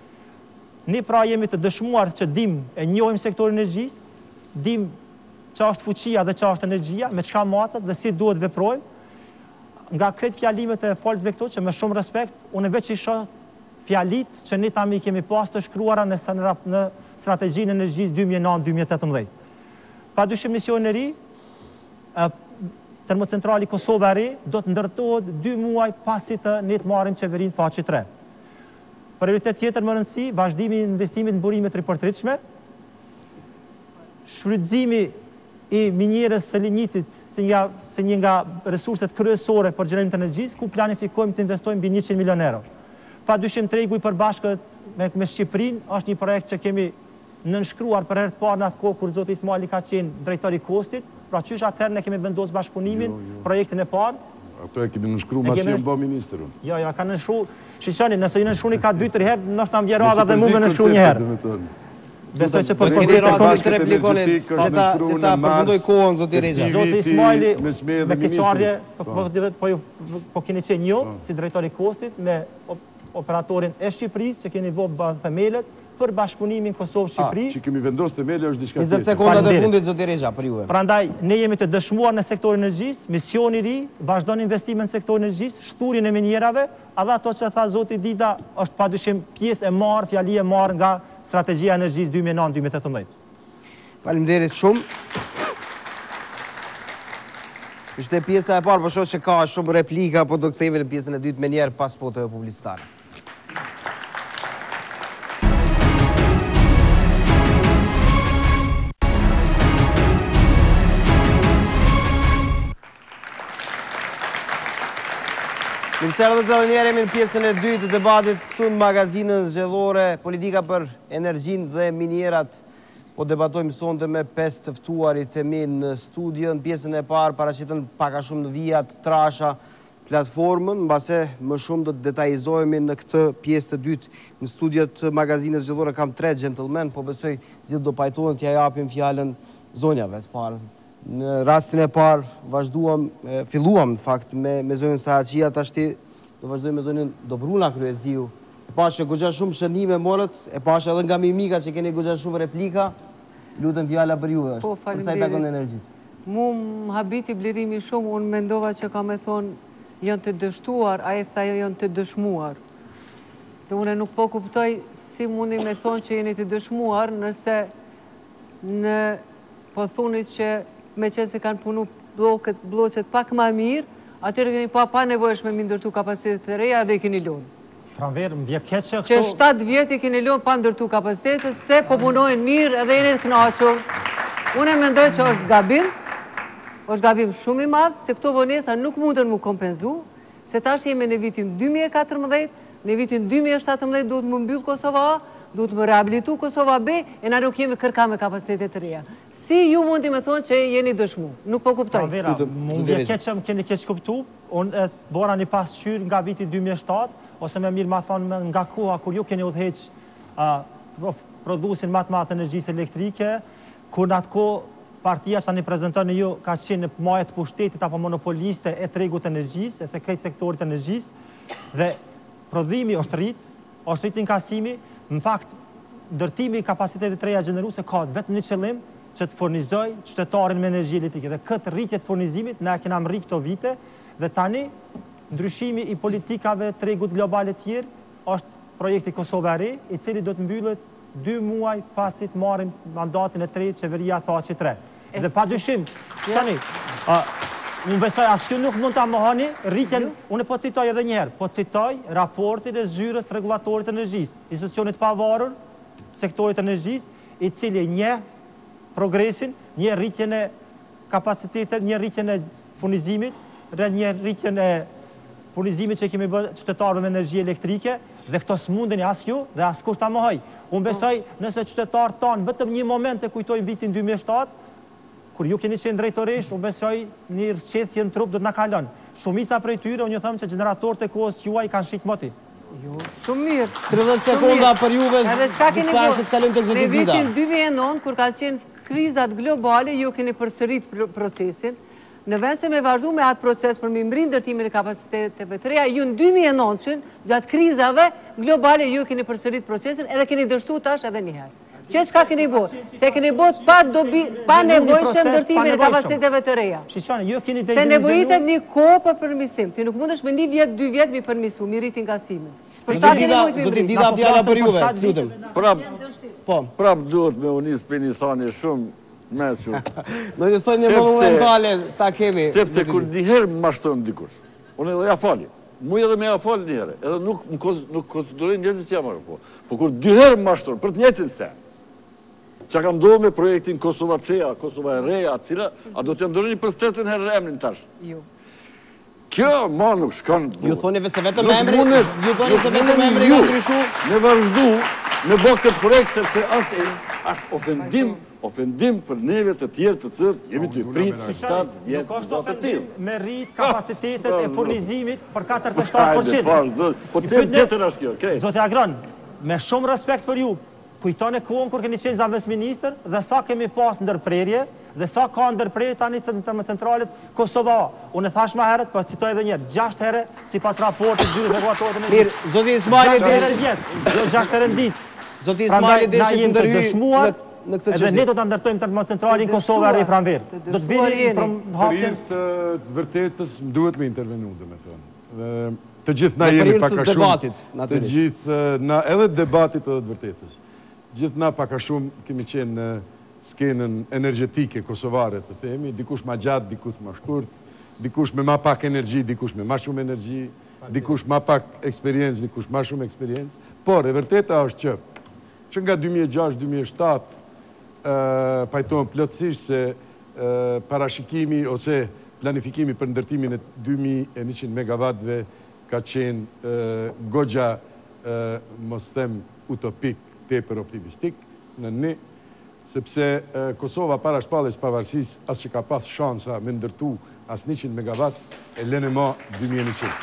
Ne pra jemi të dëshmuar që dim e njohim sektorin e energjisë, dim që është fuqia dhe që është energjia, me çka matet dhe si duhet veprojmë. Nga kretë fjalimet e folësve këto, që me shumë respekt, unë veç i shoh fjalit që ne tami kemi pas të shkruara në strategjinë e energjisë dy mijë e nëntë dy mijë e tetëmbëdhjetë. Pa dyshim misionin e ri, termocentrali Kosova e Re do të ndërtohet dy muaj pasi të ne të marrim qeverinë faqe tre. Prioritet tjetër më rëndësi, vazhdimi i investimit në burime të ripërtritshme, shfrytëzimi i minjerës së lignitit si nga, si një nga resurset kryesore për gjenerim të energjisë, ku planifikojmë të investojmë mbi njëqind milion euro. Pa dyshim tregu i përbashkët me, me Shqipërinë është një projekt që kemi nënshkruar për herë të parë në atë kohë kur zoti Ismaili ka qenë drejtori i Kostit, pra qysh atëherë ne kemi vendosur bashkëpunimin, jo, jo. Projektin e parë. Ato e kemi nënshkruar mas që bë ministri. Jo, jo, ka nënshkruar. Shishoni, nëse ju nënshkruni ka dy tre herë, ndoshta më vjen rada dhe mua më nënshkruan një herë. Besoj që po keni rastin të replikoni, le ta përfundoj kohën zoti Reza. Zoti Ismaili me keqardhje po po keni qenë një si drejtori i Kostit me operatorin e Shqipërisë që keni vënë themelët për bashkëpunimin Kosovë-Shqipëri. Që kemi vendosur themelë është diçka tjetër. njëzet sekondat e fundit zoti Reza për juve. Prandaj ne jemi të dëshmuar në sektorin e energjisë, misioni i ri, vazhdon investime në sektorin e energjisë, shturjen e minjerave, edhe ato që tha zoti Dida është padyshim pjesë e marrë, fjali e marrë nga strategjia e energjisë dy mijë e nëntë dy mijë e tetëmbëdhjetë. Faleminderit shumë. Ishte pjesa e parë, por shoh që ka shumë replika, po do kthehemi në pjesën e dytë me njerë pas spoteve publicitare. Mirësera dhe të njerë jemi në pjesën e dytë të debatit këtu në magazinën zgjedhore, politika për energjinë dhe minierat. Po debatojmë sonte me pesë të ftuarit e mi në studion. Pjesën e parë paraqitën paka shumë në vijat, trasha, platformën, mbase më shumë do të detajizojmë në këtë pjesë të dytë. Në studiot të magazinës zgjedhore kam tre gentlemen, po besoj gjithë do pajtohen t'ja japim fjalën zonjave të parë. Në rastin e parë vazhduam, filluam në fakt me, me zonjën Sahaqia, tashti do vazhdojmë me zonjën Dobruna Kryeziu. E pashe goxha shumë shënime morët, e pashe edhe nga mimika që keni goxha shumë replika, lutem fjala për juve është, për sa i takon energjisë. Mu më habiti blirimi shumë, unë mendova që ka me thonë janë të dështuar, a e tha janë të dëshmuar. Dhe unë nuk po kuptoj si mundi me thonë që jeni të dëshmuar nëse në po thunit që me qenë se kanë punu bloqet pak ma mirë, atyre keni pa pa nevojshme me ndërtu kapacitetet të reja dhe i keni lënë. Pranver, më vje keqë këto... Që shtatë vjetë i keni lënë pa ndërtu kapacitetet, se po punojnë mirë edhe jeni të knaqur. Unë e mendoj që është gabim, është gabim shumë i madhë, se këto vonesa nuk mundën mu kompenzu, se tash jemi në vitin dy mijë e katërmbëdhjetë në vitin dy mijë e shtatëmbëdhjetë duhet më mbyll Kosova A, duhet më rehabilitu Kosova B, e na nuk jemi kërka me kapacitetet të reja. Si ju mundi me thonë që jeni dëshmu? Nuk po kuptoj. Vera, mund vje keqëm, keni keq kuptu, unë e bora një pasqyr nga viti dy mijë e shtatë, ose me mirë ma thonë nga koha, kur ju keni udheq prodhusin matë matë energjisë elektrike, kur në atë ko partia që një prezentoni ju ka qenë në majet pushtetit apo monopoliste e tregut energjisë, e sekret sektorit energjisë, dhe prodhimi është rritë, është rritë inkasimi, në fakt, ndërtimi kapacitetit të reja gjeneruse ka vetëm një qëllim që të furnizoj qytetarin me energji elektrike. Dhe këtë rritje të furnizimit, ne kena më rritë këto vite, dhe tani, ndryshimi i politikave të tregut globale tjerë, është projekti Kosova e Re, i cili do të mbyllet dy muaj pasit marim mandatin e tretë, qeveria tha që tre. Dhe pa dyshim, shani, unë besoj asë nuk mund të amohani, rritjen, unë po citoj edhe njerë, po citoj raportin e zyrës regulatorit energjisë, institucionit pavarur, sektorit energjisë, i cili një progresin, një rritjen e kapacitetet, një rritjen e furnizimit, një rritjen e furnizimit që kemi bërë qytetarëve me energji elektrike, dhe këto s'mundeni as ju dhe as kusht ta mohoj. Unë besoj nëse qytetarët tanë vetëm një moment e kujtojnë vitin dy mijë e shtatë, kur ju keni qenë drejtoresh, unë besoj një rësqethje në trup do të na kalon. Shumica prej tyre, unë ju thëmë që generatorët e kohës juaj kanë shqit moti. Jo, shumë mirë. tridhjetë sekonda për juve, nuk parë se të kalim të Në vitin dy mijë e nëntë, kur ka qenë krizat globale, ju keni përsërit procesin. Në vend se me vazhdu me atë proces për me mbri ndërtimin e kapaciteteve të reja, ju në dy mijë e nëntë, gjatë krizave globale, ju keni përsërit procesin edhe keni dështu tash edhe njëherë. Që që ka keni bot? Se keni bot pa nevojshëm ndërtimin e kapaciteteve të reja. Se nevojitet një kohë për përmisim. Ti nuk mundesh me një vjetë, dy vjetë mi përmisu, mi rritin kasimin. Zotin Dida, fjalla për juve, lutëm. Prap duhet me unis për një thani shumë mes shumë. Në një thonjë monumentale ta kemi. Sepse kur njëherë më mashtojmë dikush, unë edhe ja fali. Mu edhe me ja fali njëherë, edhe nuk konsiderojnë njëzit që jam arë po. Po kur dyherë më mashtojmë, për të njëtin se, që ka ndohë me projektin Kosova C-a, Kosova e Reja, cila, a do të ndërë një për stetën herë emrin tash? Jo. Kjo ma nuk shkanë bërë. Ju thoni se vetëm emri, ju thoni se vetëm emri ka ndryshu. Me vazhdu, me bërë këtë projekt, sepse është ofendim, ofendim për neve të tjerë të cërë, jemi të pritë si shtatë vjetë. Nuk është ofendim me rritë kapacitetet e furnizimit për katërdhjetë e shtatë përqind. Po të tjetër është kjo, krejtë. Zotë Agron, me shumë respekt për ju, kujtone kohën kur keni qenë zamës minister dhe sa kemi pas ndërprerje dhe sa ka ndërprerje tani të termocentralit Kosova A. Unë e thash ma herët, po citoj edhe njerë, gjashtë herë si pas raportit zyrës regulatorit në Mirë, Zoti Ismaili deshit... Jo gjashtë herë në ditë. Zoti Ismaili deshit në ndërhy në këtë edhe ne do të ndërtojmë termocentralin Kosova e Re pranverë. Do të vini për hapjen... Për të vërtetës, më duhet me intervenu, dhe me thënë. Të gjithë na jemi paka shumë... Të gjithë na edhe debatit edhe të vërtetës. Gjithë na paka shumë kemi qenë në skenën energetike kosovare të themi, dikush ma gjatë, dikush ma shkurt, dikush me ma pak energji, dikush me ma shumë energji, dikush ma pak eksperiencë, dikush ma shumë eksperiencë. Por, e vërteta është që, që nga dy mijë e gjashtë dy mijë e shtatë pajtojnë plotësisht se parashikimi ose planifikimi për ndërtimin e dy mijë e njëqind megawattve ka qenë gogja, mos them, utopik, tepër optimistik në ne, sepse Kosova para shpalljes pavarësis as që ka pas shansa me ndërtu as njëqind megawatt e lene ma dy mijë e njëqind.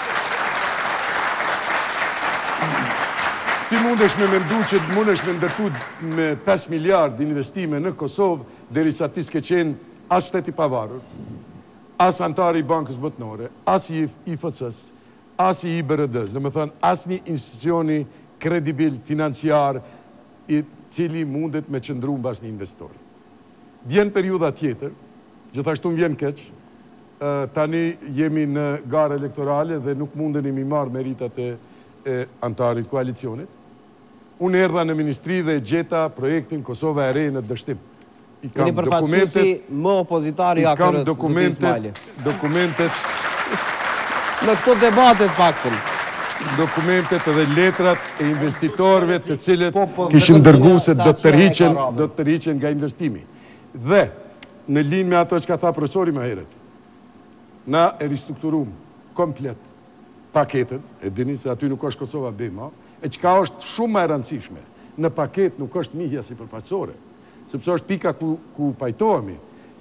Si mundesh me mendu që mundesh me ndërtu me pesë miliard investime në Kosovë, derisa ti s'ke qenë as shteti pavarur, as antari i Bankës Botnore, as i I F C-s, as i I B R D-s, dhe me thënë as një institucioni kredibil, financiar, i cili mundet me qëndru në bas një investor. Vjen periuda tjetër, gjithashtu vjen keq, tani jemi në garë elektorale dhe nuk munden i mi marë meritat e antarit koalicionit. Unë erdha në ministri dhe gjeta projektin Kosova e Re në dështim. I kam dokumentet... më opozitari I kam akërës dokumentet... Dokumentet... Në këto debatet faktën. Dokumentet edhe letrat e investitorve të cilët kishim dërgu se do të tërhiqen, do të tërhiqen nga investimi. Dhe, në linjë me ato që ka tha profesori më heret, na e ristrukturum komplet paketën, e dini se aty nuk është Kosova Bema, e qka është shumë më e rëndësishme, në paket nuk është njëhja si përfaqësore, sepse është pika ku, ku pajtohemi,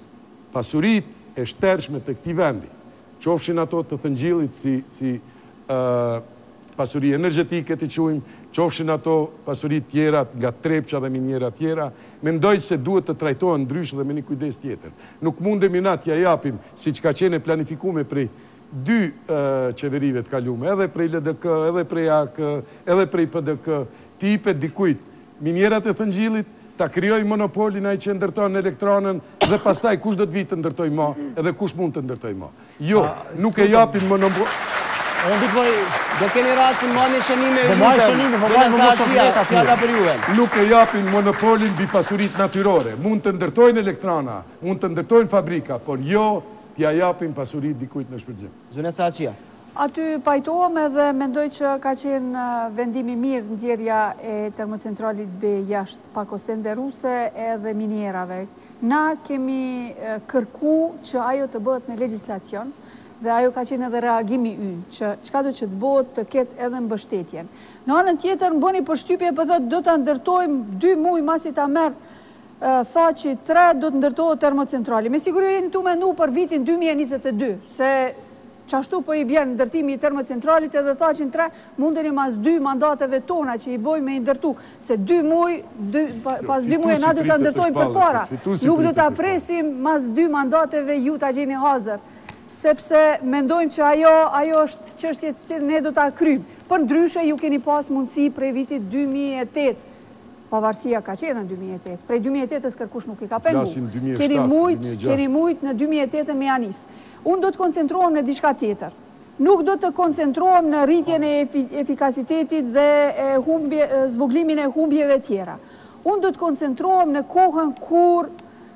pasurit e shtershme të këtij vendi, qofshin ato të thëngjillit si, si uh, pasuri energjetike të quajmë, qofshin ato pasuri tjera nga trepqa dhe minjera tjera, mendoj se duhet të trajtohen ndryshe dhe me një kujdes tjetër. Nuk mundemi na t'ja japim, si që ka qene planifikume prej dy uh, qeverive të kalume, edhe prej L D K, edhe prej A K, edhe prej P D K, t'i jepet dikujt minjerat e thëngjillit, ta krijoj monopolin ai që ndërton elektronën dhe pastaj kush do të vijë të ndërtoj më, edhe kush mund të ndërtoj më. Jo, nuk e japim monopol. Unë do të bëj Do keni rastin marrni shënime Do marrë shënime, po marrë më mos konkreta. Fjala për juve. Nuk e japin monopolin mbi pasuritë natyrore. Mund të ndërtojnë elektrana, mund të ndërtojnë fabrika, por jo t'ja japin pasuritë dikujt në shpërgjim. Zonesa Aqia. Aty pajtohem edhe mendoj që ka qenë vendimi mirë nxjerrja e termocentralit B jashtë pakostende ruse edhe minierave. Na kemi kërku që ajo të bëhet me legjislacion dhe ajo ka qenë edhe reagimi ynë, që çka do që të bëhet të ketë edhe mbështetjen. Në anën tjetër më bëni përshtypje për thotë do ta ndërtojmë dy muaj masi ta merr tha që tre do të ndërtohet termocentrali. Me siguri jeni tu mendu për vitin dy mijë e njëzet e dy, se qashtu po i bjen ndërtimi i termocentralit edhe tha që në tre mundeni mas dy mandateve tona që i bojmë me i ndërtu, se dy muaj, pas dy muaj na do të ndërtojmë për para. Nuk do të presim mas dy mandateve ju të gjeni hazër, sepse mendojmë që ajo, ajo është çështje që ne do të krymë. Për ndryshe ju keni pas mundësi prej vitit dy mijë e tetë, pavarësia ka qenë në dy mijë e tetë. Prej dy mijë e tetës kërkush nuk i ka pengu. Keni mujt, keni mujt në dy mijë e tetën me janis. Unë do të koncentrohem në diçka tjetër. Nuk do të koncentrohem në rritjen e efikasitetit dhe humbje, zvoglimin e humbjeve tjera. Unë do të koncentrohem në kohën kur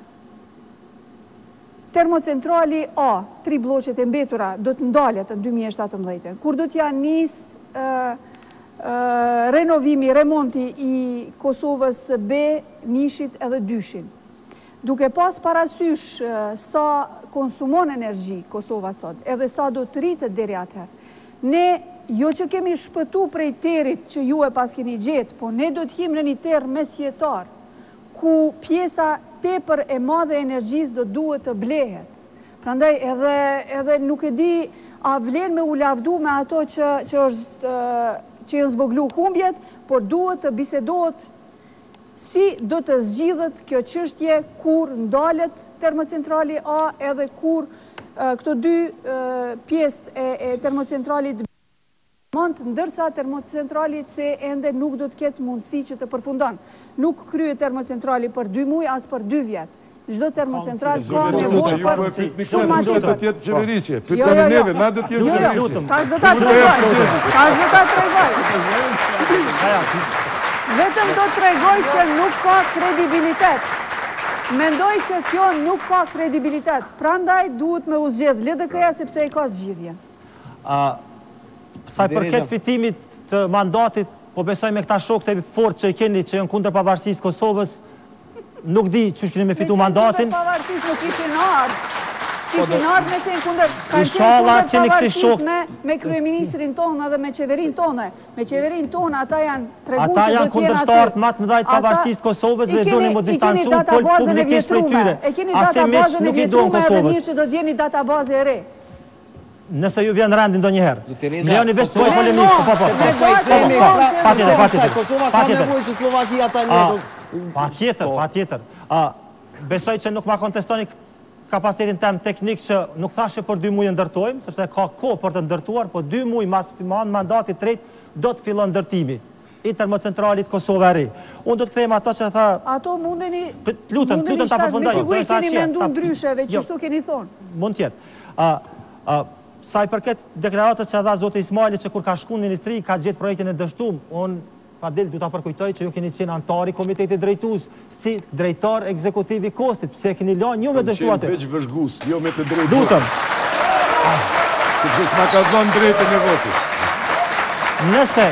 termocentrali A, tri bloqet e mbetura, do të ndalet në dy mijë e shtatëmbëdhjetë, kur do t'ja nis renovimi, remonti i Kosovës B, Nishit edhe Dyshin. Duke pas parasysh sa konsumon energji Kosova sot, edhe sa do të rritet deri atëherë, ne jo që kemi shpëtu prej terit që ju e pas keni gjetë, po ne do t'jim në një terë mesjetar, ku pjesa tepër e madhe e energjisë do duhet të blehet. Prandaj edhe, edhe nuk e di a vlen me u lavdu me ato që, që është që janë zvoglu humbjet, por duhet të bisedohet si do të zgjidhet kjo çështje kur ndalet termocentrali A edhe kur këto dy pjesë e, e termocentralit mund, ndërsa termocentrali C ende nuk do të ketë mundësi që të përfundon. Nuk kryet termocentrali për dy muaj as për dy vjet. Çdo termocentral ka nevojë për shumë më tepër. Do të jetë qeverisje. Pyetni neve, na do të jetë qeverisje. Tash do ta tregoj. Tash do ta tregoj. Vetëm do të tregoj që nuk ka kredibilitet. Mendoj që kjo nuk ka kredibilitet. Prandaj duhet me u zgjedh L D K-ja sepse ai ka zgjidhjen. Sa i përket fitimit të mandatit, po besoj me këta shokët e fortë që i keni që janë kundër pavarësisë Kosovës, nuk di që keni me fitu mandatin. Me qenë kundër pavarësisë nuk ishin ardhë. S'kishin ardhë me qenë kundër, kanë qenë Inshallah, kundër keni kësi pavarësisë shok. me, me kryeministrin tonë dhe me qeverin tonë. Me qeverin tonë ata janë tregu Ata që do janë t'jenë aty. kundërshtarët më të mëdhej të Ata- pavarësisë Kosovës dhe i keni- doni më i keni distancu databazën e publikisht prej vjetrume. tyre. E keni Ase miq databazën e nuk i duan vjetrume edhe Kosovës. mirë që do t'jeni databazë e re. Nëse ju vjen rendi ndonjëherë. Zotërinja, Ne joni vetë Kosova- po polemisht, po po po. Ne Po i dojtë themi, e pra, monë që patjetër, e patjetër. Kosova ka Patjetër. nevojë që Slovakia ta A, ndjetë. Pa tjetër, pa tjetër. A, besoj që nuk ma kontestoni kapacitetin tem teknik që nuk thashe për dy muaj ndërtojmë, sepse ka kohë për të ndërtuar, po dy muaj mas mandatit tret do të fillon ndërtimi i termocentralit Kosova e Re. Unë do të them ato që tha, Ato mundeni, P- lutem, mundeni lutem ta shtash, përfundoj, me siguri zonesa keni Aqia, mendu ta- ndrysheve, Jo. që shtu keni thonë. mund tjetë. A, a, sa i përket deklaratët që dha Zoti Ismaili që kur ka shku në ministri, ka gjetë projektin e dështum, unë Fadil, du ta përkujtoj që ju keni qenë antari komitetit drejtues, si drejtar ekzekutivi kostit, pse keni lanë ju me dështu atë. Veç vëzhgus, jo me të drejtë. Lutem, Sepse s'ma ka dhënë drejtën e votit. nëse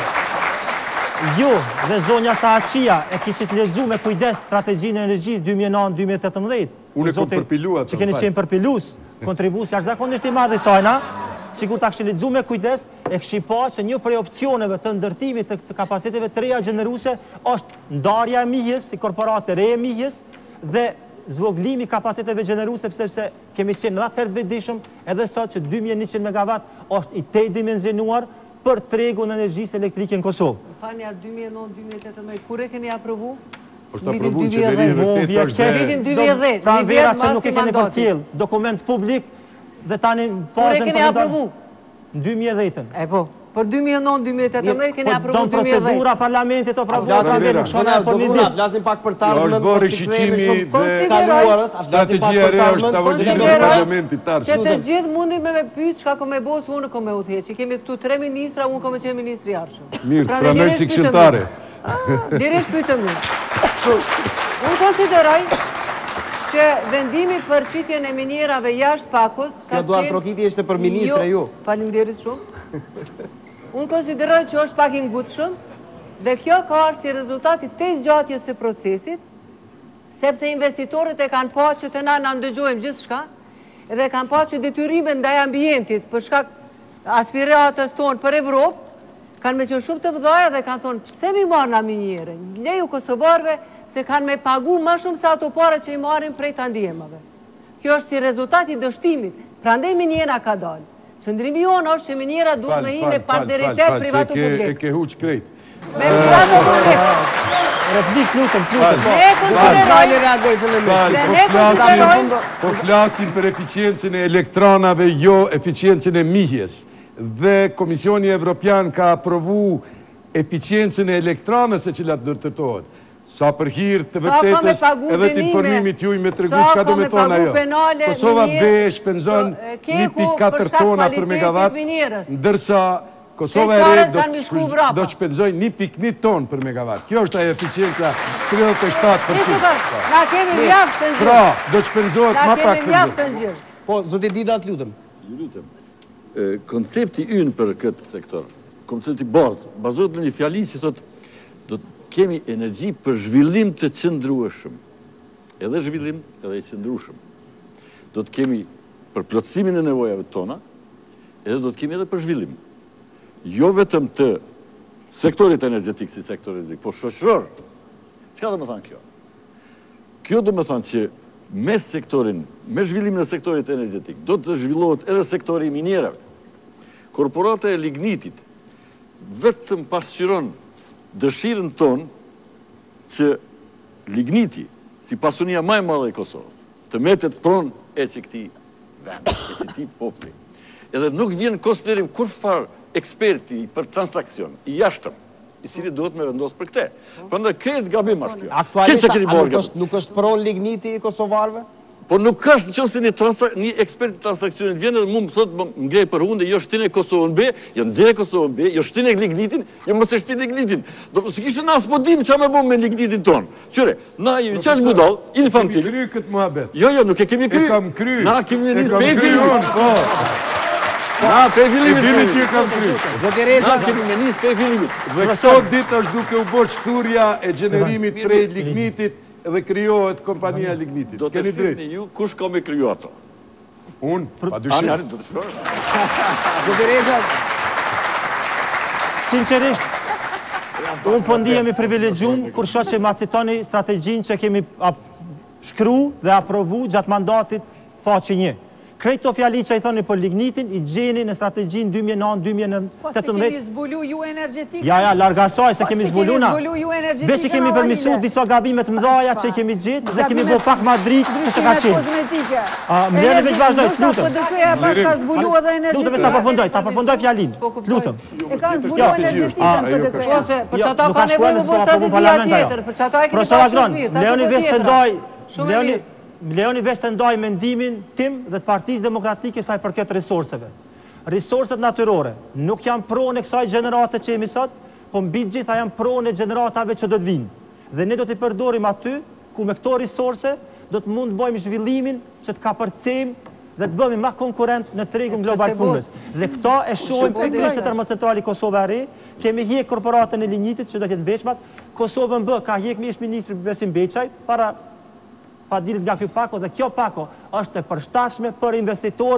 ju dhe zonja Saaqia e kishit lexuar me kujdes strategjinë e energjisë dy mijë e nëntë dy mijë e tetëmbëdhjetë, Unë e kom zoti- përpilu atë, që keni fal. qenë përpilus, kontribus jashtëzakonisht i madh i saj, na? sigur ta kështu lexuar me kujdes, e kështu pa që një prej opsioneve të ndërtimit të kapaciteteve të reja gjeneruese është ndarja e mijës, si korporate re e mijës dhe zvoglimi kapaciteteve gjeneruese, sepse kemi qenë rreth herë të vetëdijshëm edhe sot që dy mijë e njëqind megawatt është i tej dimensionuar për tregun e energjisë elektrike në Kosovë. Fania dy mijë e nëntë dy mijë e tetëmbëdhjetë, kur e keni aprovu? është aprovu në qeveri dhe tetë është Vitin dy mijë e dhjetë, pra një vera vjet që nuk e masi keni mandati. përcjell, dokument publik dhe tani në Kur e fazën keni aprovu? Në dy mijë e dhjetë. E po, për dy mijë e nëntë dy mijë e tetëmbëdhjetë keni aprovu dy mijë e dhjetë. Procedura parlamentit o aprovu Flasim atë nuk shona Zona, për një do ditë. flasim pak për Jo, tarmën, është bërë shiqimi dhe kaluarës, a flasim pak strategjia për e re është tarmën. ta vazhdojmë në Konsideroj parlamentit tarë. që të gjithë mundi me me pyet çka kom me bos, unë kom me u thjeç. Kemi këtu tre ministra, unë kom me qenë ministri i arshëm. Mirë, Pra, pranoj lirisht si pyetëm këshilltare. ju. Lirisht pyetëm ju. Unë konsideroj që vendimi për qitjen e minierave jashtë pakos ka Kjo Duart Trokiti ishte për ministre ju. Faleminderit shumë. Unë konsideroj që është pak i ngutshëm dhe kjo ka ardhur si rezultati të zgjatjes së procesit, sepse investitorët e kanë pa që të na na ndëgjojmë gjithçka dhe kanë pa që detyrimet ndaj ambientit për shkak aspiratës tonë për Evropë kanë me qenë shumë të vëdhaja dhe kanë thonë pse mi marrë na minjere, leju kosovarëve se kanë me pagu më shumë se ato pare që i marrin prej të ndihmave. Kjo është si rezultat i dështimit, prandaj minjera ka dalë. Qëndrimi jonë është që minjera duhet me hi me partneritet privatu publik. E ke huq krejt. Me privatu publik. Replik lutëm, lutëm. Ne konsideroj, reagoj fillimisht. dhe ne konsideroj, Po flasim për eficiencën e elektranave, jo eficiencën e mihjes. Dhe Komisioni Evropian ka aprovu eficiencën e elektranës e cilat ndërtetohet. Sa për hir të vërtetës edhe të informimit juj me tregu çka do me tona jo. Kosova be shpenzon një pikë katër tona për megawatt, ndërsa Kosova e re do të shpenzoj një pikë një ton për megawatt. Kjo është ajo eficienca tridhjetë e shtatë përqind. na kemi mjaft të gjithë. Pra, do të shpenzohet Na ma pak kemi mjaft të gjithë. Po, zoti Didat, lutem. Ju lutem. E, Koncepti ynë për këtë sektor, koncepti bazë, bazohet në një fjali që thotë do të kemi energji për zhvillim të qëndrueshëm. Edhe zhvillim, edhe i qëndrueshëm. Do të kemi për plotësimin e nevojave tona, edhe do të kemi edhe për zhvillim. Jo vetëm të sektorit energetik si sektor energetik, por shoqëror. Çka do të thonë kjo? Kjo do të thonë që me sektorin, me zhvillimin e sektorit energetik, do të zhvillohet edhe sektori i minierave. Korporata e lignitit vetëm pasqyron dëshirën tonë që ligniti, si pasunia më e madhe e Kosovës, të metet pronë e që këti vend, e që këti popli. Edhe nuk vjen konsiderim kur farë eksperti për transakcion, i jashtëm, i cili duhet me vendosë për këte. Prandaj kretë gabim është kjo. Aktualisht, nuk është pronë ligniti i kosovarëve? Po nuk ka në qënë se një ekspert të transakcionit vjenë dhe mu më thotë më ngrej për hunde, jo shtine Kosovën B, jo nëzire Kosovën B, jo shtine lignitin, jo mëse shtine lignitin. Së kishtë në asë po dim që me bo me lignitin tonë. Qyre, na i që është budal, infantil. Kemi kry këtë muhabet. Jo, jo, nuk e kemi kry. E kam kry. Na kemi E njës kam pe kry fillimit. unë, po. Na, pe fillimit. Dini që e kam kry. Zoti Reza, Na kemi me njës pe fillimit. Dhe këto ditë është duke u bërë shturja e gjenerimit prej lignitit dhe kryohet kompania lignitit. Do të Keni drejt. shifni ju, kush ka me kryu ato? Unë, pa Ani, dyshim. ani, do të shfrojë. zoti Reza, Sinqerisht, unë po ndihem i privilegjum kur shoh që ma citoni strategjinë që kemi ap- shkru dhe aprovu gjatë mandatit faqe një. Krejt të fjali që i thoni për lignitin, i gjeni në strategjinë dy mijë e nëntë dy mijë e Po si keni tetëmbëdhjetë. zbulu ju energetikën? Ja, ja, larga asaj se Po kemi si keni zbuluna. zbulu ju energetikën? Veç që kemi o përmisu Alile? disa gabimet mëdhaja që i kemi gjetë dhe kemi bërë pak ma dritë që se ka Ndryshimet qenë. kozmetike. A, më lene veç vazhdoj, Ndoshta lutem. P D K-ja pas ka zbulu edhe Lutem veç ta energetikën. përfundoj, ta përfundoj fjalin. Lutem. E ka zbulu Ja, energetikën P D K-ja. Ose, për Jo, që ata nuk ka ka shkuar nevojë në me bërë aprovu strategia parlament ajo. tjetër, për që ata e keni Profesor bërë shumë Agron, mirë. ta leoni shkoj vesh të tjetra. ndaj, Shumë e leoni, mirë. leoni vesh të ndaj mendimin tim dhe të Partisë Demokratike saj përket resurseve. Resurset natyrore nuk janë pronë e kësaj gjenerate që jemi sot, po mbi gjitha janë pronë e gjeneratave që do të vinë. Dhe ne do t'i përdorim aty, ku me këto resurse do të mund të bëjmë zhvillimin që të kapërcejmë dhe të bëhemi më konkurrent në tregun global se punës. Dhe këto e shohim pikërisht në termocentrali Kosova e Re, kemi hjek korporatën e lignitit që do të jetë veçmas. Kosovën B ka hjek me ish ministri Besim Beçaj para pa dilit nga ky pako dhe kjo pako është e përshtatshme për investitorët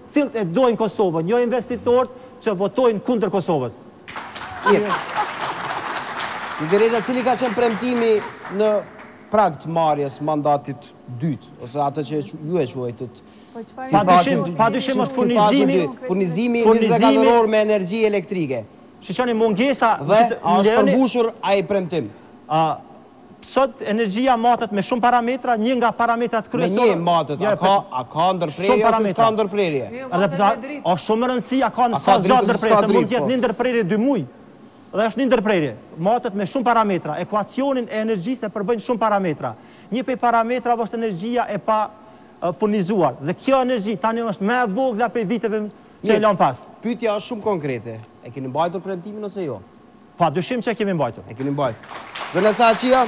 cilët e dojnë Kosovën, jo investitorët që votojnë kundër Kosovës. Mirë. Gjergja, cili ka qenë premtimi në prag të marrjes mandatit dytë, ose atë që ju e quajtët? Pa dyshim është furnizimi... Furnizimi njëzet e katër orë me energji elektrike. Shishoni mungesa... Dhe a është përmbushur a i premtim? Sot energjia matet me shumë parametra, një nga parametrat kryesor... Me një matet, a ka ndërprerje ose s'ka ndërprerje? O shumë rëndësi, a ka në sa gjatë ndërprerje, se mund tjetë një ndërprerje dy muj. Dhe është një ndërprerje, matet me shumë parametra. Ekuacionin e energjisë e përbëjnë shumë parametra. Një pej parametra është energjia e pa furnizuar. Dhe kjo energji tani është me vogla prej viteve që e lanë pas. Pyetja është shumë konkrete. E keni mbajtur premtimin ose jo? Pa dyshim që e kemi mbajtur. E keni mbajtur. Zënë Saqia?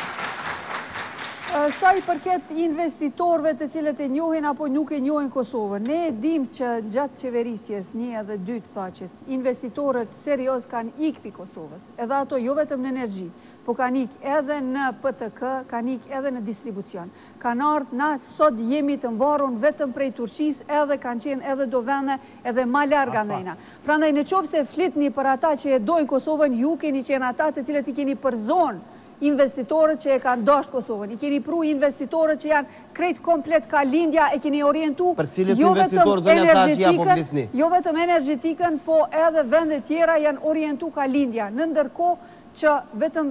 Sa i përket investitorëve të cilët e njohin apo nuk e njohin Kosovën, ne e dim që gjatë qeverisjes një edhe dytë thaqet, investitorët serios kanë ikë pi Kosovës, edhe ato jo vetëm në energji, po kanë ikë edhe në P T K, kanë ikë edhe në distribucion. Kanë ardhë, na sot jemi të mvarun vetëm prej Turqis, edhe kanë qenë edhe do vende edhe ma larga ndajna. Prandaj në qovë se flitni për ata që e dojnë Kosovën, ju keni qenë ata të cilët i keni përzonë investitorët që e kanë dashtë Kosovën. I keni pru investitorët që janë krejt komplet ka lindja, e keni orientu për cilët investitorë zënja Saqia po flisni? Jo vetëm energetikën, po edhe vendet tjera janë orientu ka lindja. Në ndërko që vetëm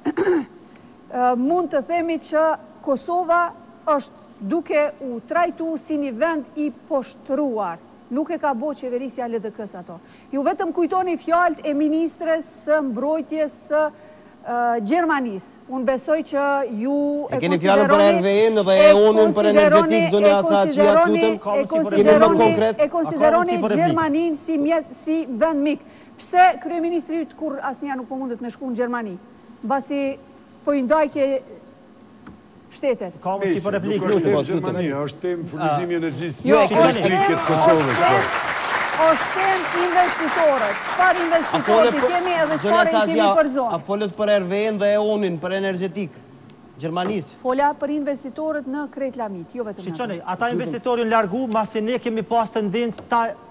mund të themi që Kosova është duke u trajtu si një vend i poshtruar. Nuk e ka bo qeverisja L D K-s ato. Ju vetëm kujtoni fjallët e ministres së mbrojtjes së Gjermanis. Unë besoj që ju e konsideroni... E keni fjallën për R V M dhe e onën për energetik, zonja Saqia, tutëm? E konsideroni Gjermanin si vend mik. Pse kryeministri jytë kur asnja nuk po mundet me shku në Gjermani? Basi po i ndajke shtetet. Ka më si për replik, nuk është tem Gjermania, është tem furnizimi energjisë elektrike të Kosovës. është tem investitorët. Qëfar investitorët i kemi edhe qëfar i kemi për zonë? A folët për R V M dhe e onin për energetik? Gjermanis? Folja për investitorët në Krejt Lamit, jo vetëm në. Shiqoni, ata investitorin largu, masi ne kemi pas tendencë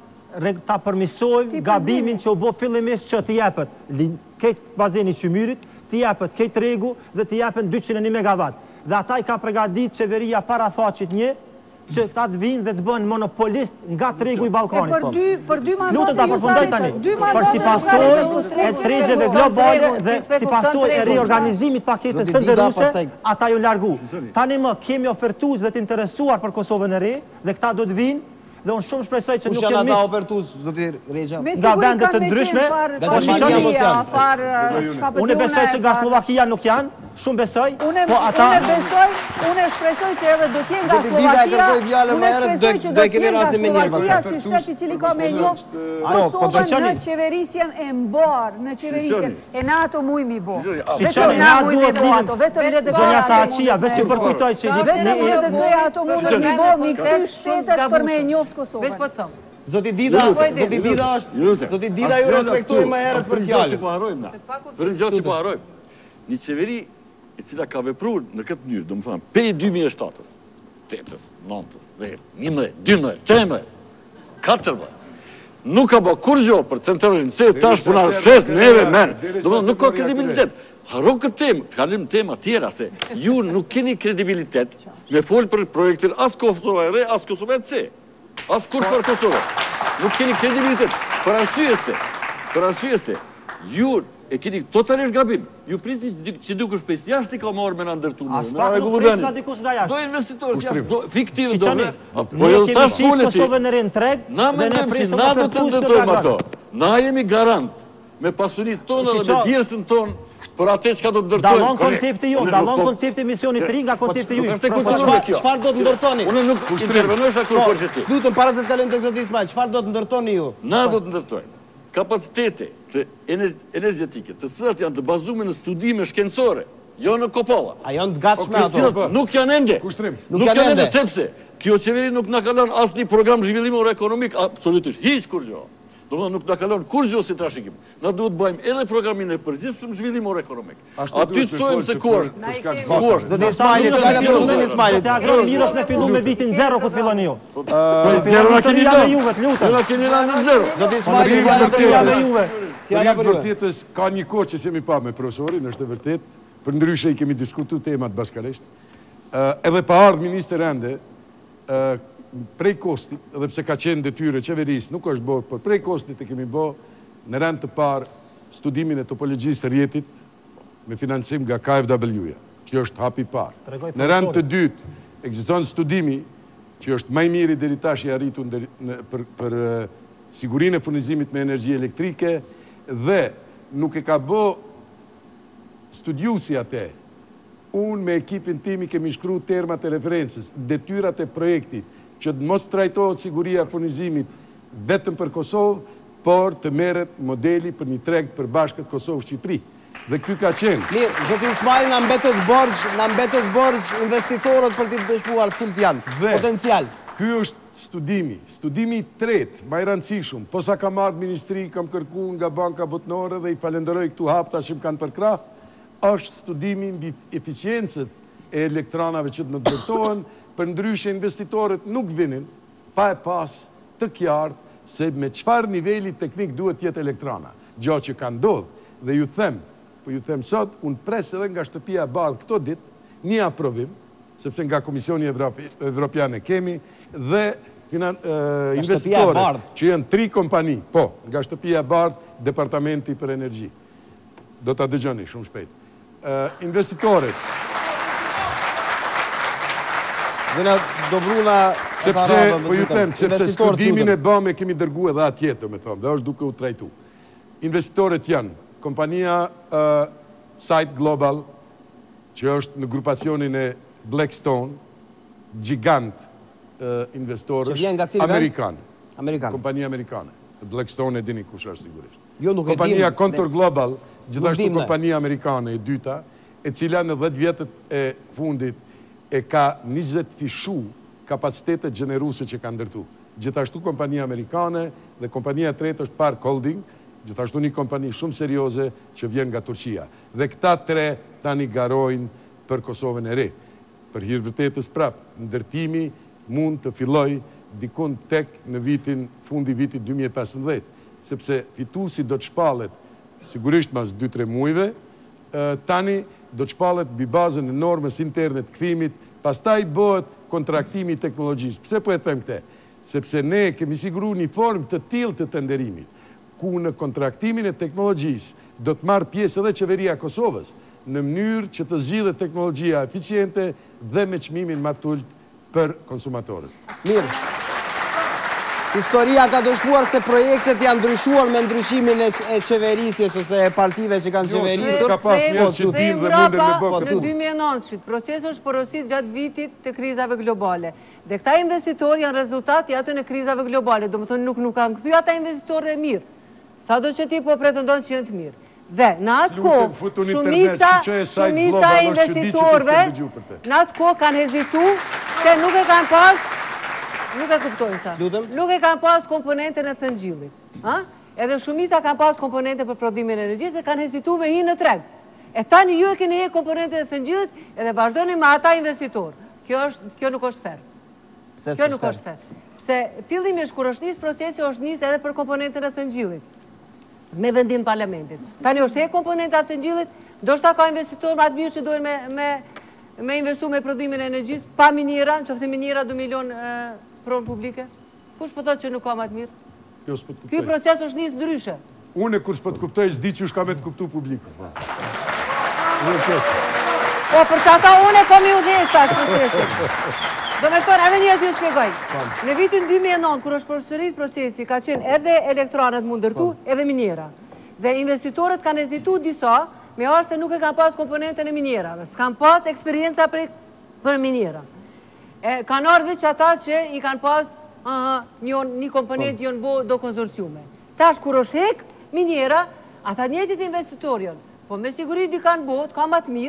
ta përmisojmë gabimin që u bo fillimisht që t'i jepët këtë bazeni qymyrit, t'i jepët këtë regu dhe t'i jepën dyqin e një megawatt. Dhe ata i ka pregadit qeveria para thaqit një, që ta të vinë dhe të bënë monopolist nga tregu i Balkanit. E për dy mandate ju saritët, dy mandate për si pasoj e tregjeve globale dhe si pasoj e reorganizimit paketës të ndërruse, ata ju largu. Tani më kemi ofertuz dhe të interesuar për Kosovën e re, dhe këta do të vinë, dhe unë shumë shpresoj që nuk kemi... Kush janë ata ofertuz, zotir Regja? Nga vendet të ndryshme, nga Gjermania mos janë. Unë besoj që nga Slovakia nuk janë, shumë besoj, po ata... Unë besoj, unë shpresoj që edhe do t'jen nga Slovakia, unë shpresoj që do t'jen nga Slovakia si shtet i cili ka me njoftë Kosovën në qeverisjen e mbar, në qeverisjen e NATO muj mi bo. Vetëm na muj mi bo ato, vetëm le dhe Zonja Saqia, veç që përkujtoj që... Vetëm le dhe këja ato mundër mi bo, mi këty shtetet për me njoftë Kosovën. Zoti Dida, Zoti Dida është, Zoti Dida ju respektoj më herët për fjallë. Për një gjatë që po harojmë. Një qeveri e cila ka vepruar në këtë mënyrë, do më thënë, pe dy mijë e shtatës, tetës, nëntës, dhe njëmëre, dymëre, tremëre, katërmëre, nuk ka bë kur gjo për centralin, se tash puna shetë, neve, menë, do më thënë, nuk ka kredibilitet. Haro këtë temë, të kalim tema tjera, se ju nuk keni kredibilitet me folë për projektin as Kosova e re, as Kosova e ce, as kur për Kosova. Nuk keni kredibilitet, për arsye se, për arsye se, ju e keni totalisht gabim. Ju prisni që dikush pes jashtë i ka marrë me në ndërtu në. As pak nuk prisni nga dikush nga jashtë. Do investitorët jashtë, fiktivë do me. Po e dhe tash foleti. Kosovën e rinë treg, na me të prisni, na do të ndërtojmë ato. Na jemi garant me pasurit tonë dhe me djersën tonë, për atë që ka do të ndërtojmë. Dalon koncepti ju, dalon koncepti misionit ri nga koncepti ju. Çfarë do të ndërtoni? Unë nuk intervenoj sa kur për ti. Lutem para se të kalojmë tek zoti Ismail, çfarë do të ndërtoni ju? Na do të ndërtojmë kapacitete të energetike, të cilat janë të bazuar në studime shkencore, jo në kopalla. A janë të gatshme ato? Nuk janë ende. Nuk janë ende sepse kjo qeveri nuk na ka lënë asnjë program zhvillimor ekonomik, absolutisht hiç kur gjë. Do nuk na kalon kur gjë si trashëgim. Na duhet bëjmë edhe programin e përgjithshëm zhvillimor ekonomik. Aty të shojmë se ku është. Ku është. Zoti Ismaili, fjala për zotin Ismailit. Teatri Mirosh me fillu me vitin zero ku të filloni ju. Zero na keni me lënë. Juve, lutem. Na keni lënë në zero. Zoti Ismaili, fjala për Historia me juve. Juve. Fjala për juve. Vërtetës ka një kohë që s'jemi pa me profesorin, është e vërtet. Për ndryshe i kemi diskutu temat bashkërisht. Edhe pa ardhë minister ende, prej kostit, edhe pse ka qenë detyre qeverisë, nuk është bërë, por prej kostit e kemi bërë në rend të parë studimin e topologjisë rjetit me financim nga K F W-ja, që është hapi parë. Në rend të dytë, ekziston studimi që është më i miri deri tash i arritur për, për sigurinë e furnizimit me energji elektrike dhe nuk e ka bë studiusi atë. Unë me ekipin timi kemi shkru termat e referencës, detyrat e projektit, që të mos trajtohet siguria furnizimit vetëm për Kosovë, por të merret modeli për një treg për bashkët Kosovë-Shqipëri. Dhe ky ka qenë. Mirë, zoti Ismail, na mbetet borxh, na mbetet borxh investitorët për të dëshmuar cilët janë potencial. Ky është studimi, studimi i tretë, më i rëndësishëm. Po sa kam marrë ministri, kam kërkuar nga Banka Botnore dhe i falenderoj këtu hapta që më kanë për krah, është studimi mbi eficiencët e elektranave që të në dërtohen, për ndryshe investitorët nuk vinin pa e pas të qartë se me çfarë niveli teknik duhet jetë elektrana. Gjo që ka ndodhë dhe ju them, po ju them sot, unë pres edhe nga shtëpia e bardhë këto dit, një aprovim, sepse nga Komisioni Evropiane kemi, dhe investitorët që janë tri kompani, po, nga shtëpia e bardhë, Departamenti për Energji. Do ta dëgjoni shumë shpejt. Investitorët, Zëna Dobruna... Sepse, po ju them, sepse studimin e bëme kemi dërgu edhe atjetë, me thomë, dhe është duke u trajtu. Investitorët janë kompania Site Global, që është në grupacionin e Blackstone, gjigant investorës, Amerikanë. Kompania Amerikane. Blackstone e dini kush është sigurisht. Kompania Contour Global, gjithashtu kompania Amerikane e dyta, e cila në dhjetë vjetët e fundit e ka njëzet fishu kapacitetet gjeneruse që ka ndërtu. Gjithashtu kompania Amerikane dhe kompania tretë është Park Holding, gjithashtu një kompani shumë serioze që vjen nga Turqia. Dhe këta tre tani garojnë për Kosovën e re. Për hir vërtetës prap, ndërtimi mund të filloj dikun tek në vitin, fundi vitit dy mijë e pesëmbëdhjetë, sepse fituesi do të shpallet sigurisht mas dy tre muajve, tani do të shpallet mbi bazën e normës interne të kthimit, pastaj bëhet kontraktimi i teknologjisë. Pse po e them këtë? Sepse ne kemi siguruar një formë të tillë të tenderimit, ku në kontraktimin e teknologjisë do të marrë pjesë edhe qeveria e Kosovës, në mënyrë që të zgjidhet teknologjia eficiente dhe me çmimin më të ulët për konsumatorët. Mirë. Historia ka dëshmuar se projektet janë ndryshuar me ndryshimin e qeverisjes ose e partive që kanë qeverisur. Ka pas njerëz që dinë dhe munden me bë këtu. Në dy mijë e nëntëdhjetë, procesi është porosit gjatë vitit të krizave globale. Dhe këta investitorë janë rezultati aty në krizave globale, do më thonë nuk nuk kanë kthy ata investitorë e mirë. Sado që ti po pretendon që janë të mirë. Dhe në atë kohë, shumica, shumica investitorëve në atë kohë kanë hezitu se nuk e kanë pas Nuk e kuptojnë ta. Nuk e kanë pas komponentën e thëngjillit. Edhe shumica kanë pas komponente për prodhimin e energjisë dhe kanë hezitu me hi në treg. E tani ju e keni he komponente e thëngjillit edhe vazhdoni me ata investitorë. Kjo nuk është fer. Kjo nuk është fer. Pse fillimisht kur është nis procesi është nis edhe për komponentën e thëngjillit. Me vendim parlamentit. Tani është he komponenta e thëngjillit, ndoshta ka investitorë më atë mirë që dojnë me me investu me prodhimin e energjisë pa minjera, nëse minjera du milion pronë publike? Kush po thotë që nuk ka më të mirë? Ky proces është nisë ndryshe. Unë kur s'po të kuptoj, s'di që shka me të kuptu publiku. Po, për që ata unë e kom i udheshtë tash procesit. Do me thonë, edhe një të ju spjegoj. Në vitin dy mijë e nëntë, kur është përsërit procesi, ka qenë edhe elektranët mund ndërtu, edhe minjera. Dhe investitorët kanë hezitu disa, me arë se nuk e kanë pas komponentën e minjerave, s'kanë pas eksperienca për minjera. Kanë ardhë që ata që i kanë pas një komponent jonë bo do konsorciume. Tash, kur është hek minjera, ata njëtit investitorion, po me sigurit di kanë bot, ka matë mirë,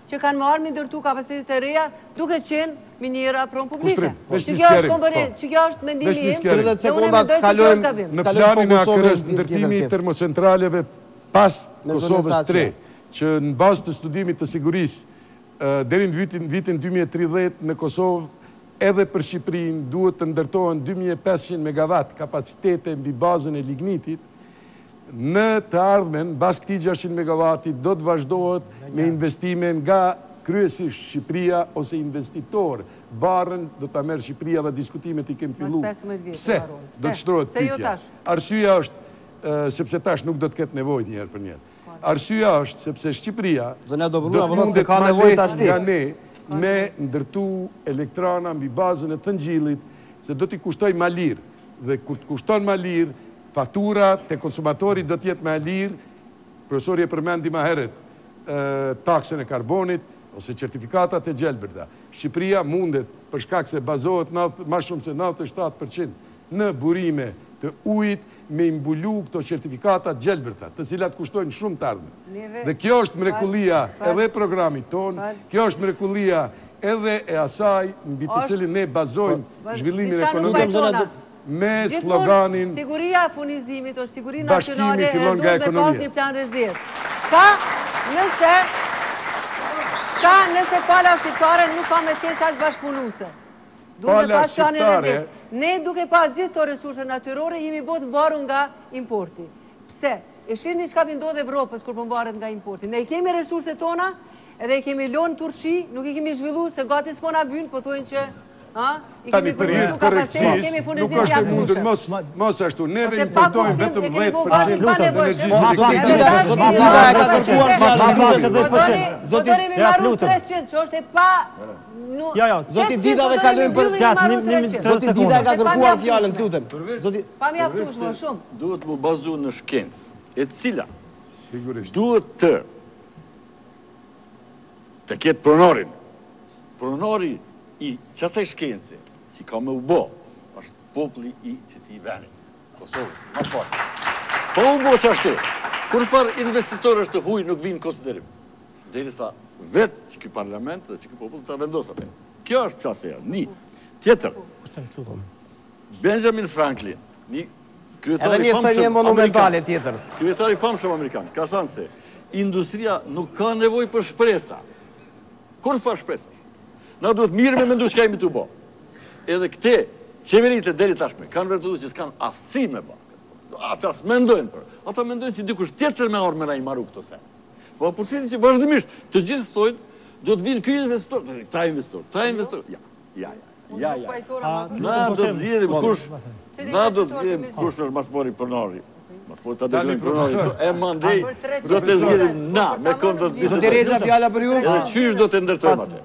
që kanë marrë me ndërtu kapacitetet e reja duke qenë miniera pron publike. Veç Që një kjo është skerim, kombëri, po. që kjo është mendimi Veç një im. skerim. tridhjetë dhe unë sekonda mendoj se kjo kalojmë është gabim. Në kalojmë planin e fokusohemi akërës, në ndërtimi i tjetër. termocentraleve pas Me Kosovës zonësacije. tre, që në bazë të studimit të sigurisë, ë, deri në vitin vitin dy mijë e tridhjetë në Kosovë, edhe për Shqipërinë duhet të ndërtohen dy mijë e pesëqind megawatt kapacitete mbi bazën e lignitit. Në të ardhmen, bas këtij gjashtëqind megawatit, do të vazhdohet me investime nga kryesisht Shqipëria ose investitor. Barën do ta merr Shqipëria dhe diskutimet i kemë filluar. pesëmbëdhjetë vjeç, Pse? Baron. Do të Pse? shtrohet Pse jo pyetja. tash? Arsyeja është ë, sepse tash nuk do të ketë nevojë një herë për një herë. Arsyeja është sepse Shqipëria Zonja do Dobruna, të po thotë se mundet ka ma nevojë lehtë tash ti. nga ne me ndërtu elektrana mbi bazën e Thëngjillit, se do t'i kushtoj ma lirë. Dhe kur të kushton ma lirë, fatura te konsumatori do t'jetë ma lirë. Profesori e përmendi ma herët ë, taksën e karbonit ose certifikatat e gjelbërta. Shqipëria mundet, për shkak se bazohet nënt- ma shumë se nëntëdhjetë e shtatë përqind në burime të ujit, me imbulu këto certifikatat gjelbërta, të cilat kushtojnë shumë të ardhmen. Neve- Dhe kjo është mrekullia Fal- edhe e programit ton, Fal- kjo është mrekullia edhe e asaj mbi të Është- cilin ne bazojmë Fal- zhvillimin diçka nuk ekonomik pajtona. me Gjithmonë, sloganin siguria e furnizimit është siguri Bashkimi nacionale e fillon nga duhet me pas ekonomia. një plan rezervë. Shka nëse shka nëse pala shqiptare nuk ka me qenë qaq bashkëpunuse. Duhet me Pala pas planin shqiptare- rezervë. Ne duke pas gjithë të resurse natyrore jemi botë varu nga importi. Pse? E shihni çka po ndodh Evropës kur po mbaret nga importi. Ne i kemi resurset tona, edhe i kemi lënë Turqi, nuk i kemi zhvilluar se gati s'po na vyn, po thonë që ha, i tani kemi për jetë përmirësuar kapacitetin, kemi korrekcis, nuk furnizim është e mundur mjaftueshëm. mos mos ashtu. Neve Ose pa importojmë kuptim, vetëm e kemi dhjetë bërë përqind pa të nevojshëm. energjisë Zoti elektrike. Dida, Zoti Dida e ka kërkuar fjalën. Ma pas edhe Po përqind. doni- po Zoti- doni mi ja, marru lutem. treqind, që është e pa... nu- Jo, jo, Zoti qetësim, Dida po dhe doni kalojmë mi për- mbylli Ja, mi marru nim- nim- treqind. Zoti Dida e ka Se pa kërkuar mjaftueshme. fjalën, të lutem. Zoti Pa mjaftueshme më shumë. Duhet mu bazu në shkencë, e cila Sigurisht. duhet të të ketë pronorin. Pronori i qasaj shkence, si ka me u bo, është populli i qëti venit, Kosovës, ma parë. Po u bo që ashtu, kur farë investitor është të huj nuk vinë konsiderim, derisa vetë që ky parlament dhe që ky popull të vendos atë. Kjo është qaseja, një. Tjetër, Benjamin Franklin, një edhe kryetari një thënie famshëm monumentale amerikan, tjetër. kryetari famshëm amerikan, ka thënë se industria nuk ka nevojë për shpresa. Kur fa shpresa? Na duhet mirë me mendu çka jemi të bo. Edhe këte qeveritë e deri tashme kanë vërtetuar që s'kan aftësi me bë. Ata s'mendojnë për. Ata mendojnë si dikush tjetër me orë me na i marru këto se. Po përcjellin që vazhdimisht të gjithë thonë do të vinë ky investor, këta investor, këta investor. Ja, ja, ja. Ja, ja. Na do të zgjedhim kush, na do të zgjedhim kush është mas mori pronari. Mas mori ta Tani, dëgjojmë pronari. profesor. E mandej do të zgjedhim na me kënd do të Zoti Reza, fjala për ju. Edhe qysh do të ndërtojmë atë.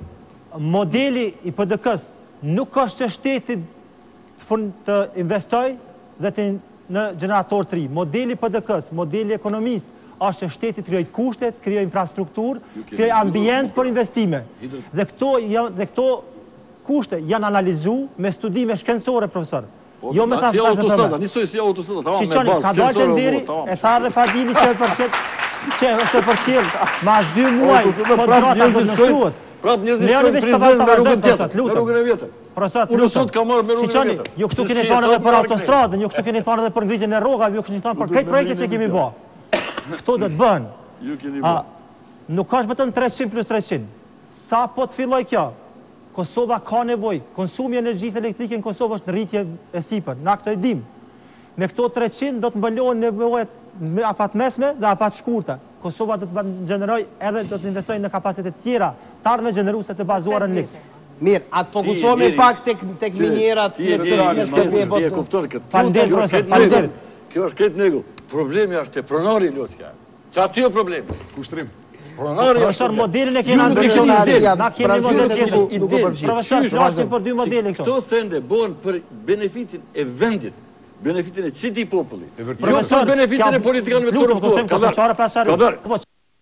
Modeli i P D K-s nuk është që shteti të fund të investoj dhe të në generator të ri. Modeli i P D K-s, modeli i ekonomisë, është që shteti të krijoj kushtet, krijoj infrastrukturë, krijoj ambient për investime. Dhe këto janë dhe këto kushte janë analizuar me studime shkencore, profesor. Jo me ta si tash në autostrada, përmet. nisoj si autostrada, tamam me Shiqoni, bazë. ka dalë të nderi, e tha dhe Fadili që e përqet, që është e përqel, mas dy muaj, po drata do të nështruhet. Prap njerëzit Ne shkojnë janë prizren vështirë me ta rrugën vazhdojmë, tjetër, profesor, me lutem. rrugën e vjetër. Profesor, Unë lutem. sot kam marrë me rrugën e Shiqoni, vjetër. ju kështu Se keni s'ke thënë sa edhe për marrë autostradën, ju kështu keni thënë edhe për ngritjen e rrogave, ju keni thënë për krejt projekte që kemi bë. Këto do të bën. Ju keni A, bë. nuk është vetëm treqind plus treqind. Sa po të filloj kjo? Kosova ka nevojë. Konsumi i energjisë elektrike në Kosovë është në rritje e sipër. Na këto e dim. Me këto treqind do të mbalohen nevojat me afat mesme dhe afat shkurta. Kosova do të gjeneroj edhe do të investojë në kapacitete tjera, të ardhme gjeneruese të bazuara në lik. Mirë, atë fokusohemi Ti, pak tek tek minierat Ti në e këtë di, në ti këtë e botë. kupton këtë. Faleminderit, Kjo është profesor, kretë faleminderit. negull. Kjo është kretë negull. Problemi është te pronari Ljoçka. Që aty është problemi. Kushtrim. Pronari është Profesor, problemi. modelin e Ju kena nuk ndryshuar. keni ide. Na kemi Pra, model se tjetër. nuk- nuk u përfshirë. Profesor, Qysh, flasim për dy modele këto. Këto sende bëhen për benefitin e vendit, benefitin e qiti popullit. Jo Profesor, për benefitin e politikanëve të lutem, korruptuar. kushtrim, Ka kushtrim, çfarë darë. pasari? Ka darë. Po,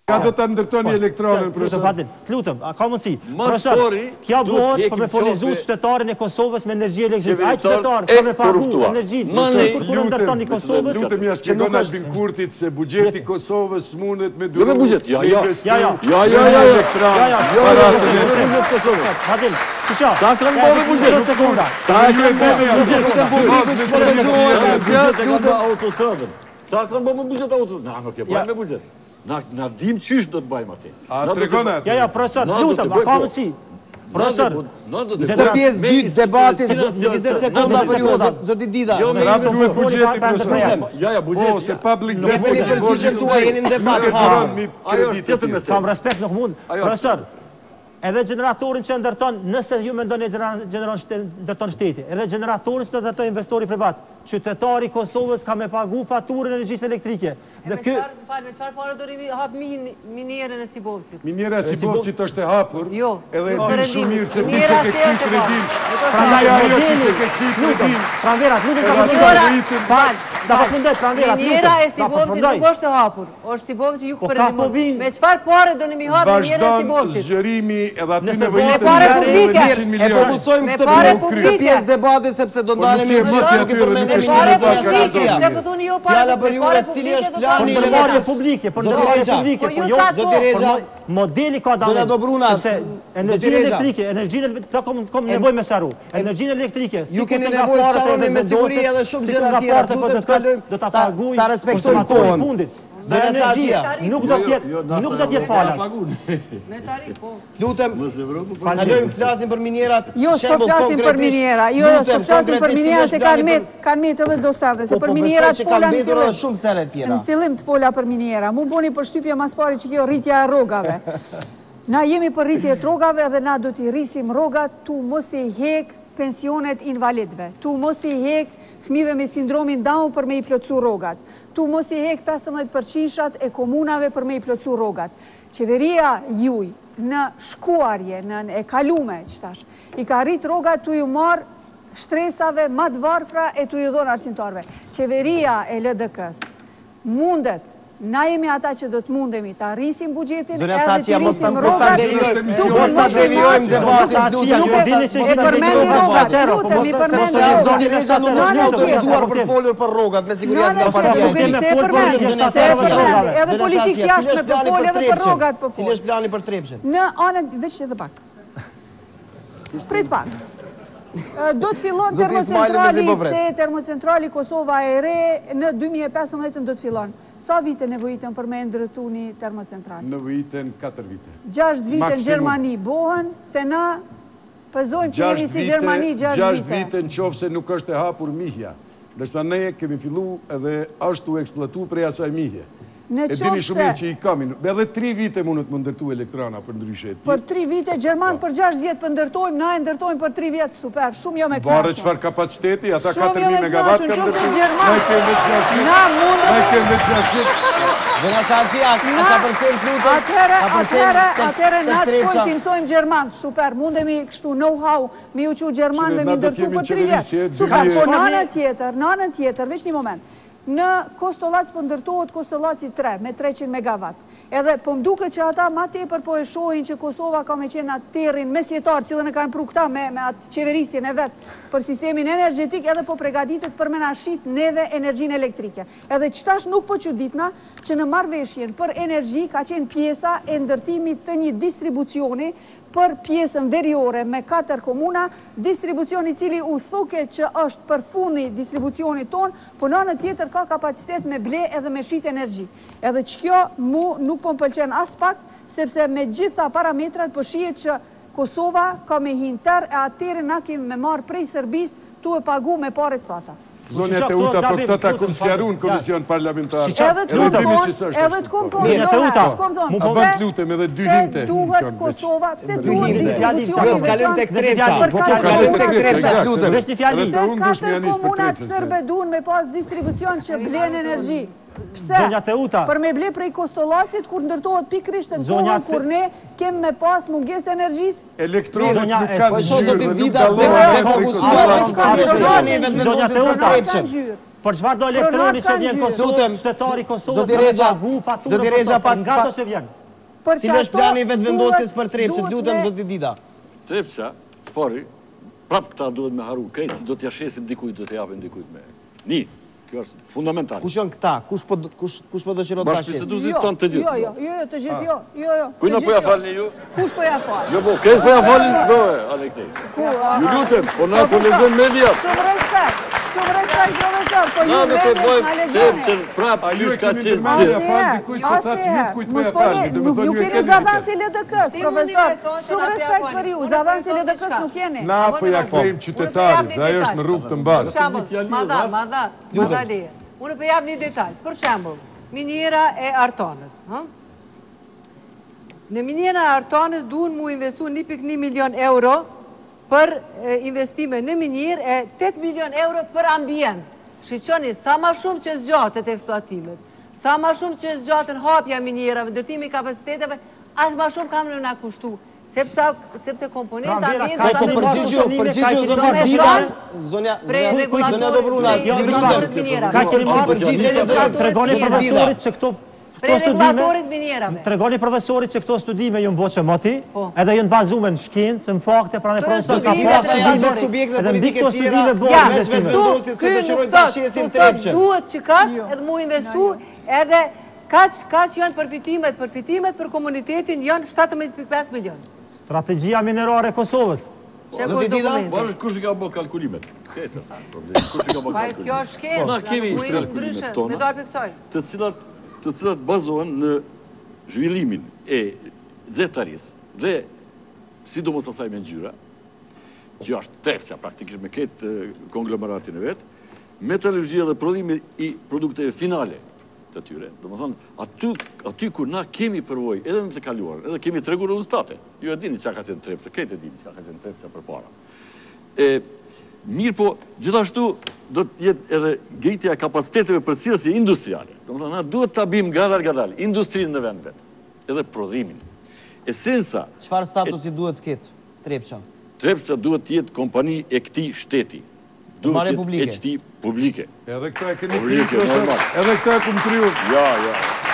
Ka do të ndërtoni elektronën, Lutëm, profesor? Fadil, lutëm, a ka mundësi? Më Profesor, stori, kja duhet bëhet t'jekim për me furnizu qofe- qytetarin e Kosovës me energji elektrike. Ai Qeveritar qytetar e ka me pagu korruptuar. energjinë. Mani, Kur kur ndërtoni Kosovës, Lutëm ja që nuk shpjegon është Albin Kurtit se buxheti i Kosovës mundet me Jo duru. me buxhet, ja, me ja. investime Ja, ja. Ja, ja, në ja, ja. elektran, Ja, ja. Jo, para jo, të jo, jo, vetë. jo, Kosovës. Fadil, çisha. Ta kanë bërë buxhet. Buxhet sekunda. Ta Ju e kanë dini bërë atë. buxhet. Publiku s'përgjohet, Buxhet e kanë bërë autostradën. Ta kanë bërë buxhet autostradën. Na nuk e Ja. bëjmë me buxhet. Na na dim çish do të bëjmë atë. A tregon atë? Ja, ja, profesor, Na do të lutëm, a bëj, ka po. mundësi? Profesor, Këtë pjesë dytë debatit, njëzet sekonda për ju, zoti Dida. Jo, me Prap Profesor, duhet buxheti, foli pa- profesor. pa- Ja, ja, Po, buxhet. se public Nuk jepeni deputy përgjigjen tuaj, jeni në debat. Nuk e ha. doron mi Ajo është kreditë tjetër tjetër. meselë. kam respekt nuk mund. Ajo është Profesor, meselë. edhe generatorin që ndërton, nëse ju mendoni e genera- generon shte- ndërton shteti, edhe generatorin që ndërton investori privat, qytetari i Kosovës ka me pagu faturën e energjisë elektrike. E Dhe me ky çfarë, fal, me çfarë pare do rimi hap min- minierën e Sibovcit? Minjera si Bovçit është e hapur, Jo, edhe nuk dim të shumë rendimi. mirë se ti Minjera se ke si këti është e kredin. parë. prandaj Ajo ajo modeli- që se ke këti Lutëm, kredin. Pranverat, lutëm ta Era përfundoj. algoritëm. Fal, ta përfundoj Pranverat, Miniera e lutëm. Ta Sibovcit përfundoj. nuk është e hapur. Është Sibovci ju Po ka përendimon. po vinë. Me çfarë pare do mi hap minierën e Vazhdon Sibovcit? zgjerimi edhe aty Nëse nevojitën me pare njëzet publike. njëqind E milionë. fokusojmë Me këtë pare pjesë, publike. këtë pjesë debatit sepse do ndalemi nuk në e gjithë, mos nuk i aty, përmendem edhe Me nuk pare e shkallën shkallën publike, shkallën se po thoni jo pare Fjala për publike, ju pare e cili publike është do plani të i Për hapë. ndërmarrje Levetës. publike, për Zoti ndërmarrje Rexha. publike, Po po ju jo thatë Zoti po. Rexha. Por mo- modeli ka dallim. Zona Dobruna, Sepse energjinë Rexha. elektrike, energjinë këta kom kom nevojë me sharu. Energjinë elektrike, Ju sikur keni se nga nevojë parët sharoni e me siguri vendoset, edhe shumë sikur gjëra nga tjera, parët e duhet të P D K-s, kalojmë- do ta ta- paguaj ta respektojmë konsumatori kohën. fundit. Dhe Zona energjia Saxhia. nuk do të jetë nuk do të jetë falas. Me tarif, po. Lutem, kalojmë flasim për minierat. Jo, s'po shembull flasim për konkretisht. miniera. Jo, jo, s'po Lutem, flasim për konkretisht, miniera cili se është kanë plani met, për- kanë met edhe dosarve, se Po, për po, minierat besoj që fola kanë në mbetur fillim. edhe shumë sere tjera. Në fillim të fola për miniera. Mu boni për shtypje mas pari që kjo rritja e rrogave. Na jemi për rritje të rrogave dhe na do t'i rrisim rrogat tu mos i hek pensionet invalidve, tu mos i hek fëmijëve me sindromin Down për me i plotësu rrogat, tu mos i hek pesëmbëdhjetë përqind e komunave për me i plotësu rrogat. Qeveria juj në shkuarje, në e kalume, që tash, i ka rrit rrogat tu ju marë shtresave, ma të varfra e tu ju dhonë arsimtarve. Qeveria e L D K-s mundet, na jemi ata që do të mundemi të arrisim bugjetin Zonja edhe Saçia, të mos rrisim ta- rrogat. mos ta devijojmë, duke mos ta mos e devijojmë marrë- debatin, Saçia, lutem. ju Nuk e- dini që e ishte përmendi deklarata rrogat, atëherë, lutem, po mos i ta- përmendi mos ta rrogat. Zoti Rexha nuk është Nana autorizuar tjetër. për folur për rrogat, me siguri as Nana nga tjetër, partia duke e i tij. se e folur përmendi, për se e zyrtarëve të përmendi, rrogave. edhe Zona politikë Saçia, jashtë cili me është plani përfol për edhe për Trepçin? rrogat për Cili fol. është plani për Trepçin? Në anën, veç edhe pak. Prit pak. E, Do të fillon Zoti Ismaili termocentrali mezi po pret. C, termocentrali Kosova e re në dy mijë e pesëmbëdhjetë do të fillon. Sa vite nevojitën për me ndërtu një termocentral? Në viten katër vite. Gjasht vite në Maksimum. Gjermani bohen, të na pëzojmë që jemi si Gjermani gjasht gjashtë vite. vite në qofë se nuk është e hapur mihja. Dërsa ne kemi fillu edhe ashtu eksploatu prej asaj mihje. Në E dini qoftë shumë mirë që se i kamin. Edhe tri vite mundet më ndërtu elektrana për ndryshe. për tri vite, Gjerman për gjasht vjetë për ndërtojmë, na e ndërtojmë për tri vjetë, super, shumë jo me Varet knaqë. çfarë kapaciteti, ata Shumë katër jo me mijë megawatt knaqën, kanë qoftë ndërtu. Gjerman- Ne kemi gjashtë. Na mundë Ne kemi gjashtë. Zona Saçia, Na, ka përcjell flutur. atëherë, ka përcjell atëherë, tek- atëherë tek na të Trepça. shkojmë t'i mësojmë Gjerman, super, mundemi kështu know-how, mi u që Gjermanve Shire, mi na do ndërtu t'jemi për në tri qeverisje, vjetë. dy Super, vjetë. po në anën tjetër, në anën tjetër, veç një moment, në Kostolac për ndërtohet Kostolaci tre me treqind megawatt. Edhe po mduke që ata ma tepër po e shohin që Kosova ka me qenë atë terrin mesjetar, cilën e kanë pru këta me, me atë qeverisjen e vetë për sistemin energetik, edhe po pregaditet për me na shit neve energjin elektrike. Edhe qëtash nuk po që ditna që në marrveshjen për energji ka qenë pjesa e ndërtimit të një distribucioni për pjesën veriore me katër komuna, distribucioni cili u thuke që është për fundi distribucioni ton, po në anën tjetër ka kapacitet me ble edhe me shit energji. Edhe që kjo mu nuk po më pëlqen as pak, sepse me gjitha parametrat po shihet që Kosova ka me hinter e atyre na kemi me marë prej Sërbis tu e pagu me pare të thata. Zonja Teuta, për këtë ta konfjaru në komision parlamentar. Edhe të kom thonë, edhe të kom thonë, Mirë, çdo Teuta, herë, të kom thonë, mu po bënd lutem edhe dy hinte. pse duhet Kam Kosova, pse veç. duhet hinte. distribucioni Jo, të kalojmë tek veçantë Trepça. për Po, katër kalojmë komuna tek Trepça, serbe. lutem. Vesh një fjali. Edhe Se unë dush me katër janis për komunat Trepçën, se- serbe duhen me pas distribucion që blen energji. Pse? Zonja Teuta. Për me ble prej Kostolacit, kur ndërtohet pikrisht në Zonja kohën kur ne kem me pas mungesë energjisë. Elektronet Zonja, nuk e, kanë Po shoh gjyrë zoti dhe nuk Dida, dallohen te prej fokusuar Kosovës. në plani Zonja vendosis për Teuta. Zonja Trepçën. kanë gjyrë. Për çfarë do elektroni që vjen Kosovë, qytetari i Kosovës do të pagu faturën për nga ato që vjen? Cili është plani vetë vendosjes për Trepçën, lutem zoti Dida. Trepça, spori, prapë këta duhet me haru, krejtë si do t'ja shesim dikujt, do t'ja japim dikujt me. Ni, kjo është fundamental. Kush janë këta? Kush po kush po dëshiron ta shesim? Bashkëbiseduesit tonë të gjithë. Jo, jo, jo, të gjithë jo. Jo, jo. Kujna po ja falni ju? Kush po ja fal? Jo, po, krejtë po ja falni, do e, ale këtej. Ju lutem, po na po lexojmë media. Shumë respekt. Shumë respekt, profesor, po ju Na do të vetë bëjmë na lexoni. Trepçën prapë, ju ka cilë. Nuk keni zavan si L D K-s, profesor. Shumë respekt për ju, zavan si L D K-s nuk jeni. Na po ja kthejmë qytetarit, dhe ajo është në rrugë të mbarë. Për shembull, madha, madha, madhali. Unë po jap një detaj. Për shembull, miniera e Artanës, ha? Në miniera e Artanës duhen mu investu një pikë një milion euro për investime në minjerë e tetë milion euro për ambient. Shqiqoni, sa ma shumë që zgjatët eksploatimet, sa ma shumë që zgjatën hapja minjerave, ndërtimi kapaciteteve, as ma shumë kam në nga kushtu. Sepse komponenta ambient... Po përgjigju, përgjigju zoti Dida, zonja Dobruna, ka keni marrë përgjigje, tregoni profesorit që këto studime, tregoni profesorit që këto studime ju mboqe moti, edhe ju në bazume në shkencë, në fakte, pra në profesor ka pasë studime, edhe mbi këto studime bërë investimesit që dëshirojnë të shesin Trepçën. Duhet që kaq edhe mu investu, edhe kaq janë përfitimet, përfitimet për komunitetin janë shtatëmbëdhjetë pikë pesë milion. Strategjia minerare e Kosovës. Zoti Dida, kush i ka bë kalkulimet? Kush i ka bë kalkulimet? Kjo është shkencë. Na kemi kalkulimet tona, të cilat të cilat bazohen në zhvillimin e zetarisë dhe sidomos asaj me ngjyra, që është Trepça praktikisht me këtë konglomeratin e vet, metalurgjia dhe prodhimi i produkteve finale të tyre. Domethënë, aty aty kur na kemi përvojë edhe në të kaluarën, edhe kemi tregu rezultate. Ju e dini çka ka qenë Trepça, këtë e dini çka ka qenë Trepça përpara. E mirë po, gjithashtu do të jetë edhe ngritja e kapaciteteve përcjellëse industriale. Domethënë, na duhet ta bëjmë gadal-gadal industrinë në vend vet, edhe prodhimin. Esenca, çfarë statusi duhet të ketë Trepça? Trepça duhet të jetë kompani e këtij shteti. Duhet të jetë e këtij publike. Edhe këta e keni kriju, edhe këta e kumë kriju. Ja, ja.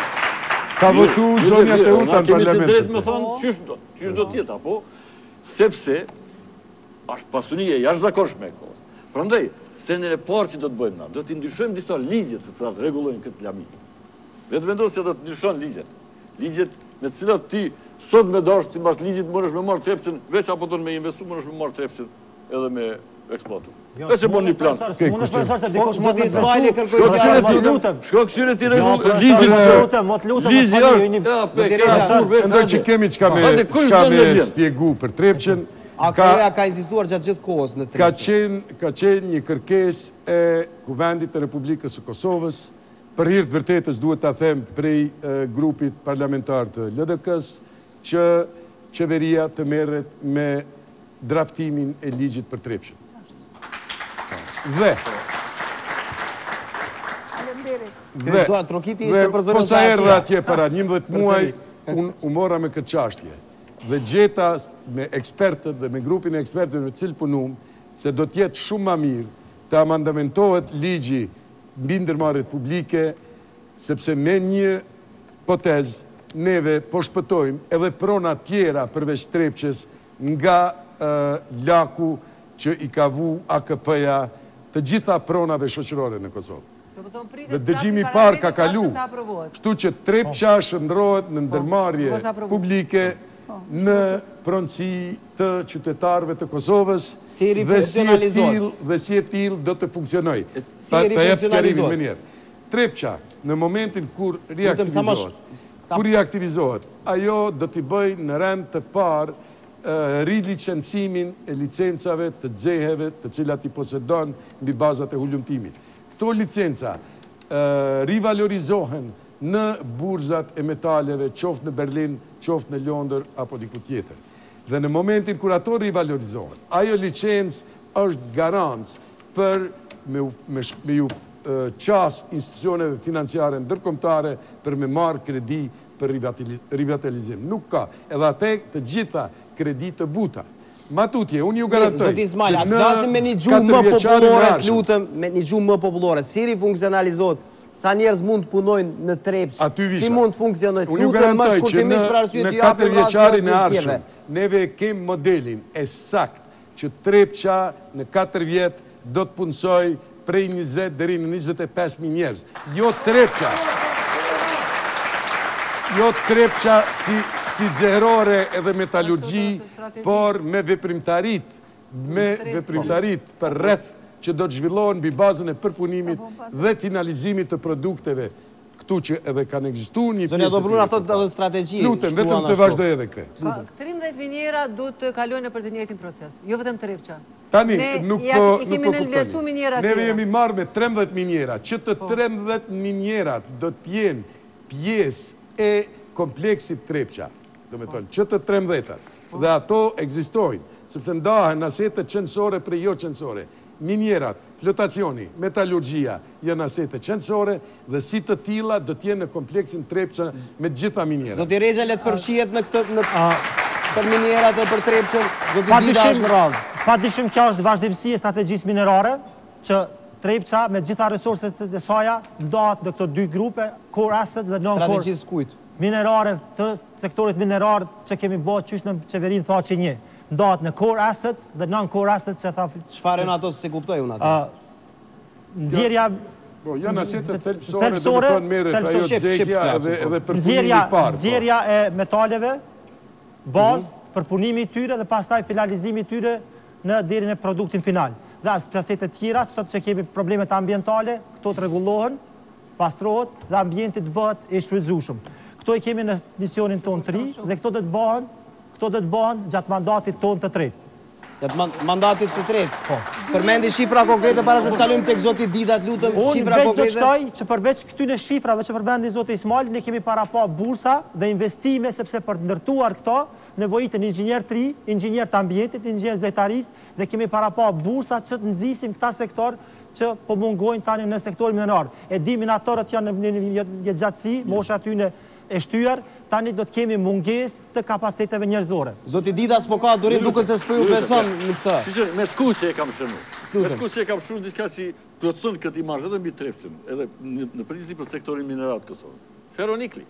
Ka votu zonja të uta në parlamentet. Kemi të drejtë me thonë, qysh do tjetë, apo? Sepse, është pasunie jashtëzakonshme e kohës. Prandaj, se në e parë që do të bëjmë na, do të ndryshojmë disa ligjet të cilat rregullojnë këtë lami. Vetë vendosja do të ndryshon ligjet. Ligjet me të cilat ti sot me dash si mbas ligjit mënesh me marr Trepçën, veç apo don me investu mënesh me marr Trepçën edhe me eksploatu. Veç e bën një plan. Unë shpresoj se dikush mund të Ismaili kërkoi lutem. Shko këshire ti rregull ligjin. Lutem, mot lutem. Ligji është. Mendoj që kemi çka me çka me shpjegu për Trepçën. A ka insistuar gjatë gjithë kohës në Trepçë? Ka qenë një kërkesë e Kuvendit të Republikës së Kosovës. Për hir të vërtetës duhet ta them prej grupit parlamentar të L D K-s që qeveria të merret me draftimin e ligjit për Trepçën. Dhe Dhe Trokiti ishte për zonën posa erdhe atje para njëmbëdhjetë muaj, unë u mora me këtë çështje. Dhe gjeta me ekspertët dhe me grupin e ekspertëve me cilë punum, se do tjetë shumë ma mirë të amandamentohet ligji mbi ndërmarrjet publike, sepse me një hipotezë neve po shpëtojmë edhe prona tjera përveç Trepçës nga laku që i ka vu A K P-ja të gjitha pronave shoqërore në Kosovë. Dhe dëgjimi parë ka kalu, kështu që Trepça shndrohet në ndërmarrje publike në pronësi të qytetarëve të Kosovës dhe si e tillë do të funksionojë. Ta jep sqarimin më njerë. Trepça, në momentin kur riaktivizohet, kur riaktivizohet, ajo do t'i bëj në rend të parë rilicencimin e licencave të xeheve të cilat i posedon mbi bazat e hulumtimit. Këto licenca rivalorizohen në burzat e metaleve, qoftë në Berlin, qoftë në Londër, apo diku tjetër. Dhe në momentin kur ato rivalorizohen, ajo licencë është garancë për me ju qas institucioneve financiare ndërkombëtare për me marrë kredi për rivitalizim. Nuk ka. Edhe ate të gjitha kredi të buta. Ma tutje, unë ju garantoj. Zoti Ismail, atë flasim me një gjuhë më popullore, të lutem, me një gjuhë më popullore. Si funksionalizohet, sa njerëz mund të punojnë në Trepç, si mund të funksionojë, të lutem më shkurtimisht për arsye të japim vjeçarin e ardhshëm, neve kem modelin e sakt që Trepça në katër vjet do të punsoj prej njëzet deri në njëzet e pesë mijë njerëz. Jo Trepça. Jo Trepça si si zerore edhe metalurgji, por me veprimtarit, me veprimtarit për rreth që do të zhvillohen mbi bazën e përpunimit dhe finalizimit të produkteve këtu që edhe kanë ekzistuar një pjesë. Zonja Dobruna thotë edhe strategji. Lutem, vetëm të vazhdoj edhe këtë. tridhjetë minjera duhet të kalojnë për të njëjtin proces, jo vetëm Trepça. Tani, nuk po kuptoni. Neve jemi marrë me trembëdhjetë minjera, që të trembëdhjetë minjerat do të jenë pjesë e kompleksit Trepça. Do me thonë, që të trembëdhjetas. Dhe ato ekzistojnë, sepse ndahen asete qendësore për jo qendësore. Minjerat, flotacioni, metalurgjia janë asete qendësore dhe si të tilla do të jenë në kompleksin Trepça me gjitha minjerat. Zoti Reza le të përfshihet në këtë në për minjerat e për Trepçën, zoti Dida është në radhë. Padyshim kjo është vazhdimësi e strategjisë minerare që Trepça me gjitha resurset e saj ndahet në këto dy grupe, core assets dhe non-core. Strategjisë kujt? Minerare të sektorit minerar që kemi bërë qysh në qeverinë tha që një. Ndahet në core assets dhe non-core assets që tha... Çfarë janë ato se kuptoj unë ato? Nxjerrja... Po, janë asete thelpsore, dhe më tonë merret ajo xhekja edhe përpunimi i parë. Nxjerrja e metaleve, bazë, përpunimi i tyre dhe pastaj finalizimi i tyre në deri në produktin final. Dhe as plasete tjera, sot që kemi problemet ambientale, këto të rregullohen, pastrohet dhe ambienti të bëhet i shfrytzueshëm. Këto i kemi në misionin ton të ri dhe këto do të bëhen, këto do të bëhen gjatë mandatit ton të tretë. Gjatë mandatit të tretë. Po. Përmendi shifra konkrete para se të kalojmë tek zoti Dida, të lutem, shifra konkrete. Unë veç do të shtoj që përveç këtyre shifrave që përmendi zoti Ismail, ne kemi para pa bursa dhe investime sepse për të ndërtuar këto nevojiten inxhinier të ri, inxhinier të ambientit, inxhinier zejtarisë dhe kemi para pa bursa që të nxisim këta sektor që po mungojnë tani në sektorin minerar. E di minatorët janë në gjatësi, mosha aty në e shtyar, tani do të kemi mungesë të kapaciteteve njerëzore. Zoti Dida s'po ka durim duket se s'po ju beson në këtë. Shqyqër, me të kushe e kam shënu. Me të kushe e kam shënu diçka që plotëson këtë imazh edhe mbi Trepçën, edhe në përgjithësi për sektorin mineral të Kosovës. Ferronikli.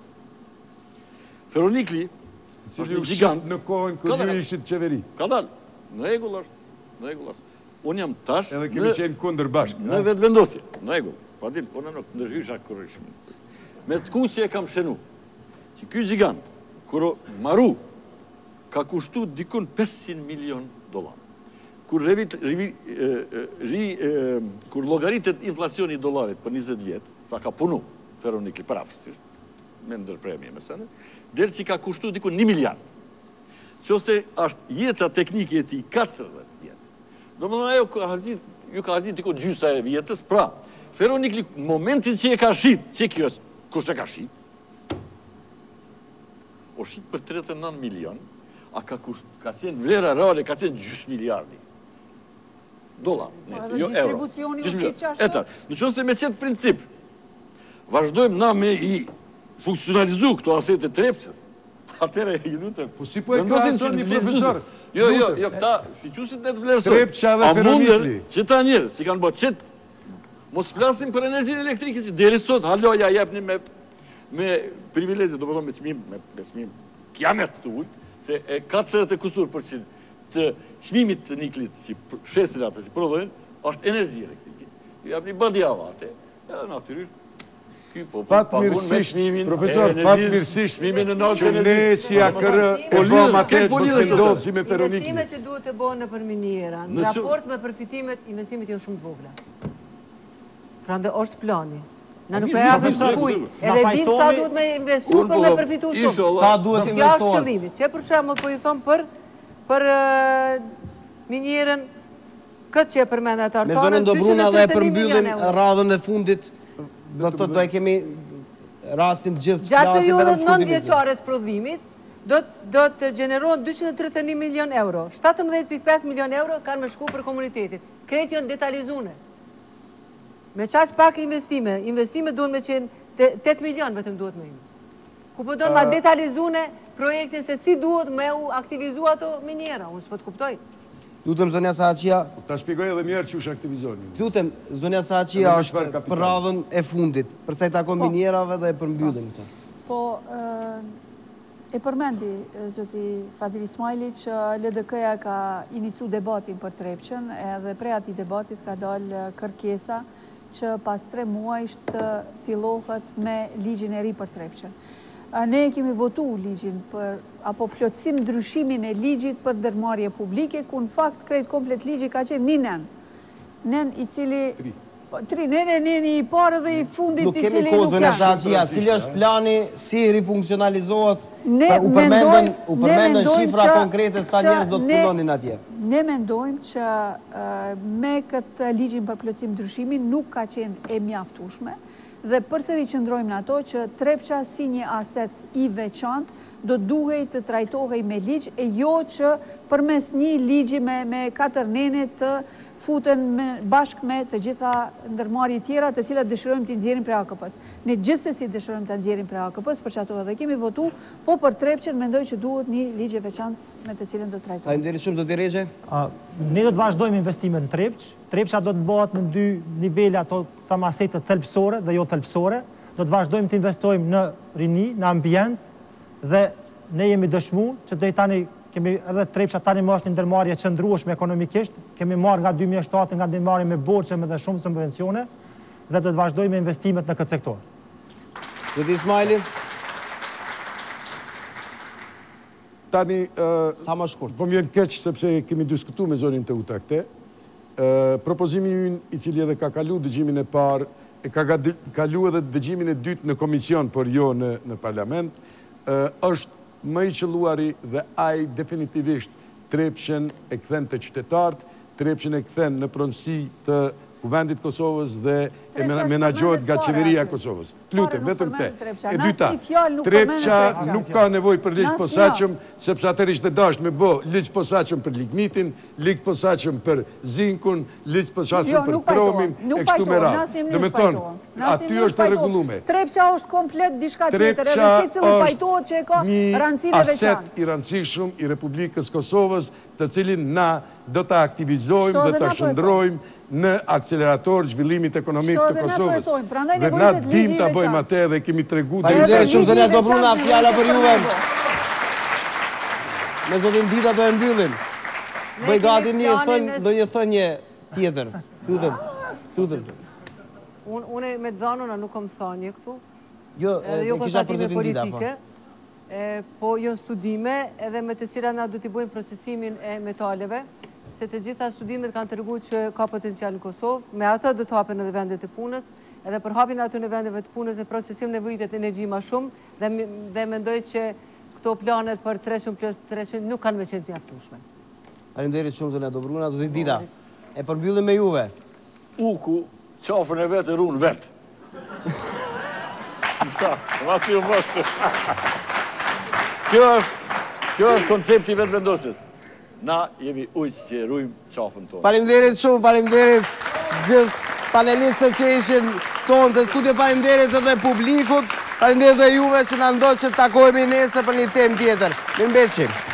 Ferronikli është një gjigant në kohën kur ju ishit qeveri. Ka dalë. Në rregull është, në rregull është. Unë jam tash edhe kemi qenë kundër bashkë. Në vetvendosje, në rregull. Fadil, unë nuk ndërhysha kurrishëm. Me të kushe e kam shënu. Që ky gjigant, kur maru, ka kushtu dikun pesëqind milion dollar. Kur kur llogaritet inflacioni i dollarit për njëzet vjet, sa ka punu Ferronikli parafisisht, me ndërpremje me sene, del që ka kushtu dikun një miliard. Qose është jeta teknike e ti katërdhjetë vjet. Do më dhe ajo ju ka harzit dikun gjysa e vjetës, pra, Ferronikli në momentin që e ka shit, që kjo është, kush e ka shit? O shqit për tridhjetë e nëntë milion, a ka qenë vlera reale, ka qenë gjysh miliardi. Dolar, nëse, jo euro. Distribucioni u shqit qashtë? Etar, në qëse me qëtë princip, vazhdojmë na me i funksionalizu këto asete Trepçës, atëre i lutëm. Po si po e krahason një profesor? Jo, jo, jo, këta fiqusit ne të vlerësoj. Trepça dhe Ferronikli. Që ta njerës, që kanë bërë qëtë, mos flasim për energjinë elektrike, si deri sot, haloja jepni me me privilegje, do përdo me qmim, me qmim kiamet të ujtë, se e katërdhjetë e kusur përqind të qmimit të niklit që shesin atë, që prodhojnë, është energji elektrike. Ju jap një badi avate, edhe natyrisht, ky po pagun me qmimin e energjisë, qmimin e naltë energjisë. Që ne si A K R e bëm atë të ndodhë si me Ferronikli. Investimet që duhet të bëhen në për minjera, në raport me përfitimet, investimet janë shumë të vogla. Pra ndë është plani. Në nuk e apëm shkuj, edhe dim sa duhet me investu për me përfitu shumë. Sa duhet investuar. Kjo është qëllimit. Që për shemë po i thomë për minjerën, këtë që e përmenda të artonë, me zonën Dobruna dhe e përmbyllim radhën e fundit, do të do e kemi rastin gjithë gjatë periudhës nëntë vjeçare të prodhimit, do të gjenerohen dyqind e tridhjetë e një milion euro. shtatëmbëdhjetë pikë pesë milion euro kanë me shku për komunitetit. Kretë janë detalizune. Me qash pak investime, investime duhet me qenë, tetë milion vetëm duhet me ime. Ku po do në ma detalizune projektin se si duhet me u aktivizu ato minjera, unë s'po të kuptoj. Lutem zonja Saqia. Ta shpjegoj edhe mirë që është aktivizoni. Lutem, zonja Saqia është për radhën e fundit, përsa i takon minjerave dhe e përmbyllim këtë. Po, e përmendi, zoti Fadil Ismaili, që L D K-ja ka inicu debatin për Trepçën, edhe prej ati debatit ka dalë kërkesa që pas tre muajsh të fillohet me ligjin e ri për Trepçën. Ne kemi votu ligjin për, apo plotësim ndryshimin e ligjit për dërmarje publike, ku në fakt krejt komplet ligji ka qenë një nen. Nen i cili... Tri, nene, nene i parë dhe i fundit i cili nuk janë. Nuk kemi kozën e Saqia, cili është plani, si rifunksionalizohet, u përmendën shifra konkrete sa njerëz do të punonin atje. Ne mendojmë që me këtë ligjin për plotësim ndryshimin nuk ka qenë e mjaftueshme dhe përsëri qëndrojmë në ato që Trepça si një aset i veçantë do duhej të trajtohej me ligj e jo që përmes një ligji me katër nene të futen bashkë me të gjitha ndërmarrje tjera të cilat dëshirojmë të nxjerrim prej A K P-s. Ne gjithsesi dëshirojmë të nxjerrim prej A K P-s, për që ato edhe kemi votu, po për Trepçën mendoj që duhet një ligj e veçantë me të cilën do të trajtohej. Faleminderit shumë zoti Rexhe. Ne do të vazhdojmë investimet në Trepç. Trepça do të bëhet në dy nivele ato këta masete thelbësore dhe jo thelbësore. Do të vazhdojmë të investojmë në rini, në ambient dhe ne jemi dëshmuar që deri tani kemi edhe Trepça tani më është një ndërmarrje qëndrueshme ekonomikisht, kemi marrë nga dy mijë e shtatë nga ndërmarrje me borxhe me dhe shumë subvencione dhe do të vazhdojmë investimet në këtë sektor. Zoti Ismaili. Tani, sa më shkurt. Po më vjen keq sepse kemi diskutuar me zonin të uta këte. Propozimi ynë i cili edhe ka kalu dëgjimin e parë, e ka kalu edhe dëgjimin e dytë në komision, por jo në parlament, është më i qëlluari dhe aj definitivisht Trepçën e kthen të qytetartë, Trepçën e kthen në pronësi të kuvendit Kosovës dhe e menaxhohet nga qeveria e Kosovës. Lutem, vetëm te. E dyta, Trepça nuk ka nevojë për ligj posaçëm, sepse atëherë ishte dashur me bë ligj posaçëm për lignitin, ligj posaçëm për zinkun, ligj posaçëm për kromin, e kështu me radhë. Do të thonë, aty është e rregulluar. Trepça është komplet diçka tjetër, edhe secili pajtohet që e ka rancinë e veçantë. Aset i rëndësishëm i Republikës Kosovës, të cilin na do ta aktivizojmë dhe ta shndrojmë në akselerator zhvillimit ekonomik të Kosovës. Dhe na dim ta bëjmë atë dhe kemi tregu dhe... Faleminderit shumë zonja Dobruna, fjala për juve. Me zotin Dita do e mbyllim. Bëj gati do një thënje tjetër. Lutem, lutem. Unë me Zanona nuk kom thënje këtu. Jo, e kisha për zotin Dita, po. Po jo studime edhe me të cilat na du t'i bëjmë procesimin e metaleve, se të gjitha studimet kanë të regu që ka potencial në Kosovë, me ato do të hapen edhe vendet e punës, edhe për hapin ato në vendeve të punës e procesim nevojitet energji ma shumë, dhe mendoj që këto planet për treshën plus treshën nuk kanë me qenë mjaftueshme. Faleminderit shumë zonja Dobruna, zotin Dita. E përmbyllim me juve. Uku, qafën e vetë e runë vetë. Kjo është koncepti vetë vendosjes. Na jemi ujqë që rujmë qafën tonë. Faleminderit shumë, faleminderit gjithë panelistët që ishin sonë të studio, faleminderit edhe publikut, faleminderit dhe juve që na ndoqët të takojmë nesër për një temë tjetër. Mirëmbëngjes.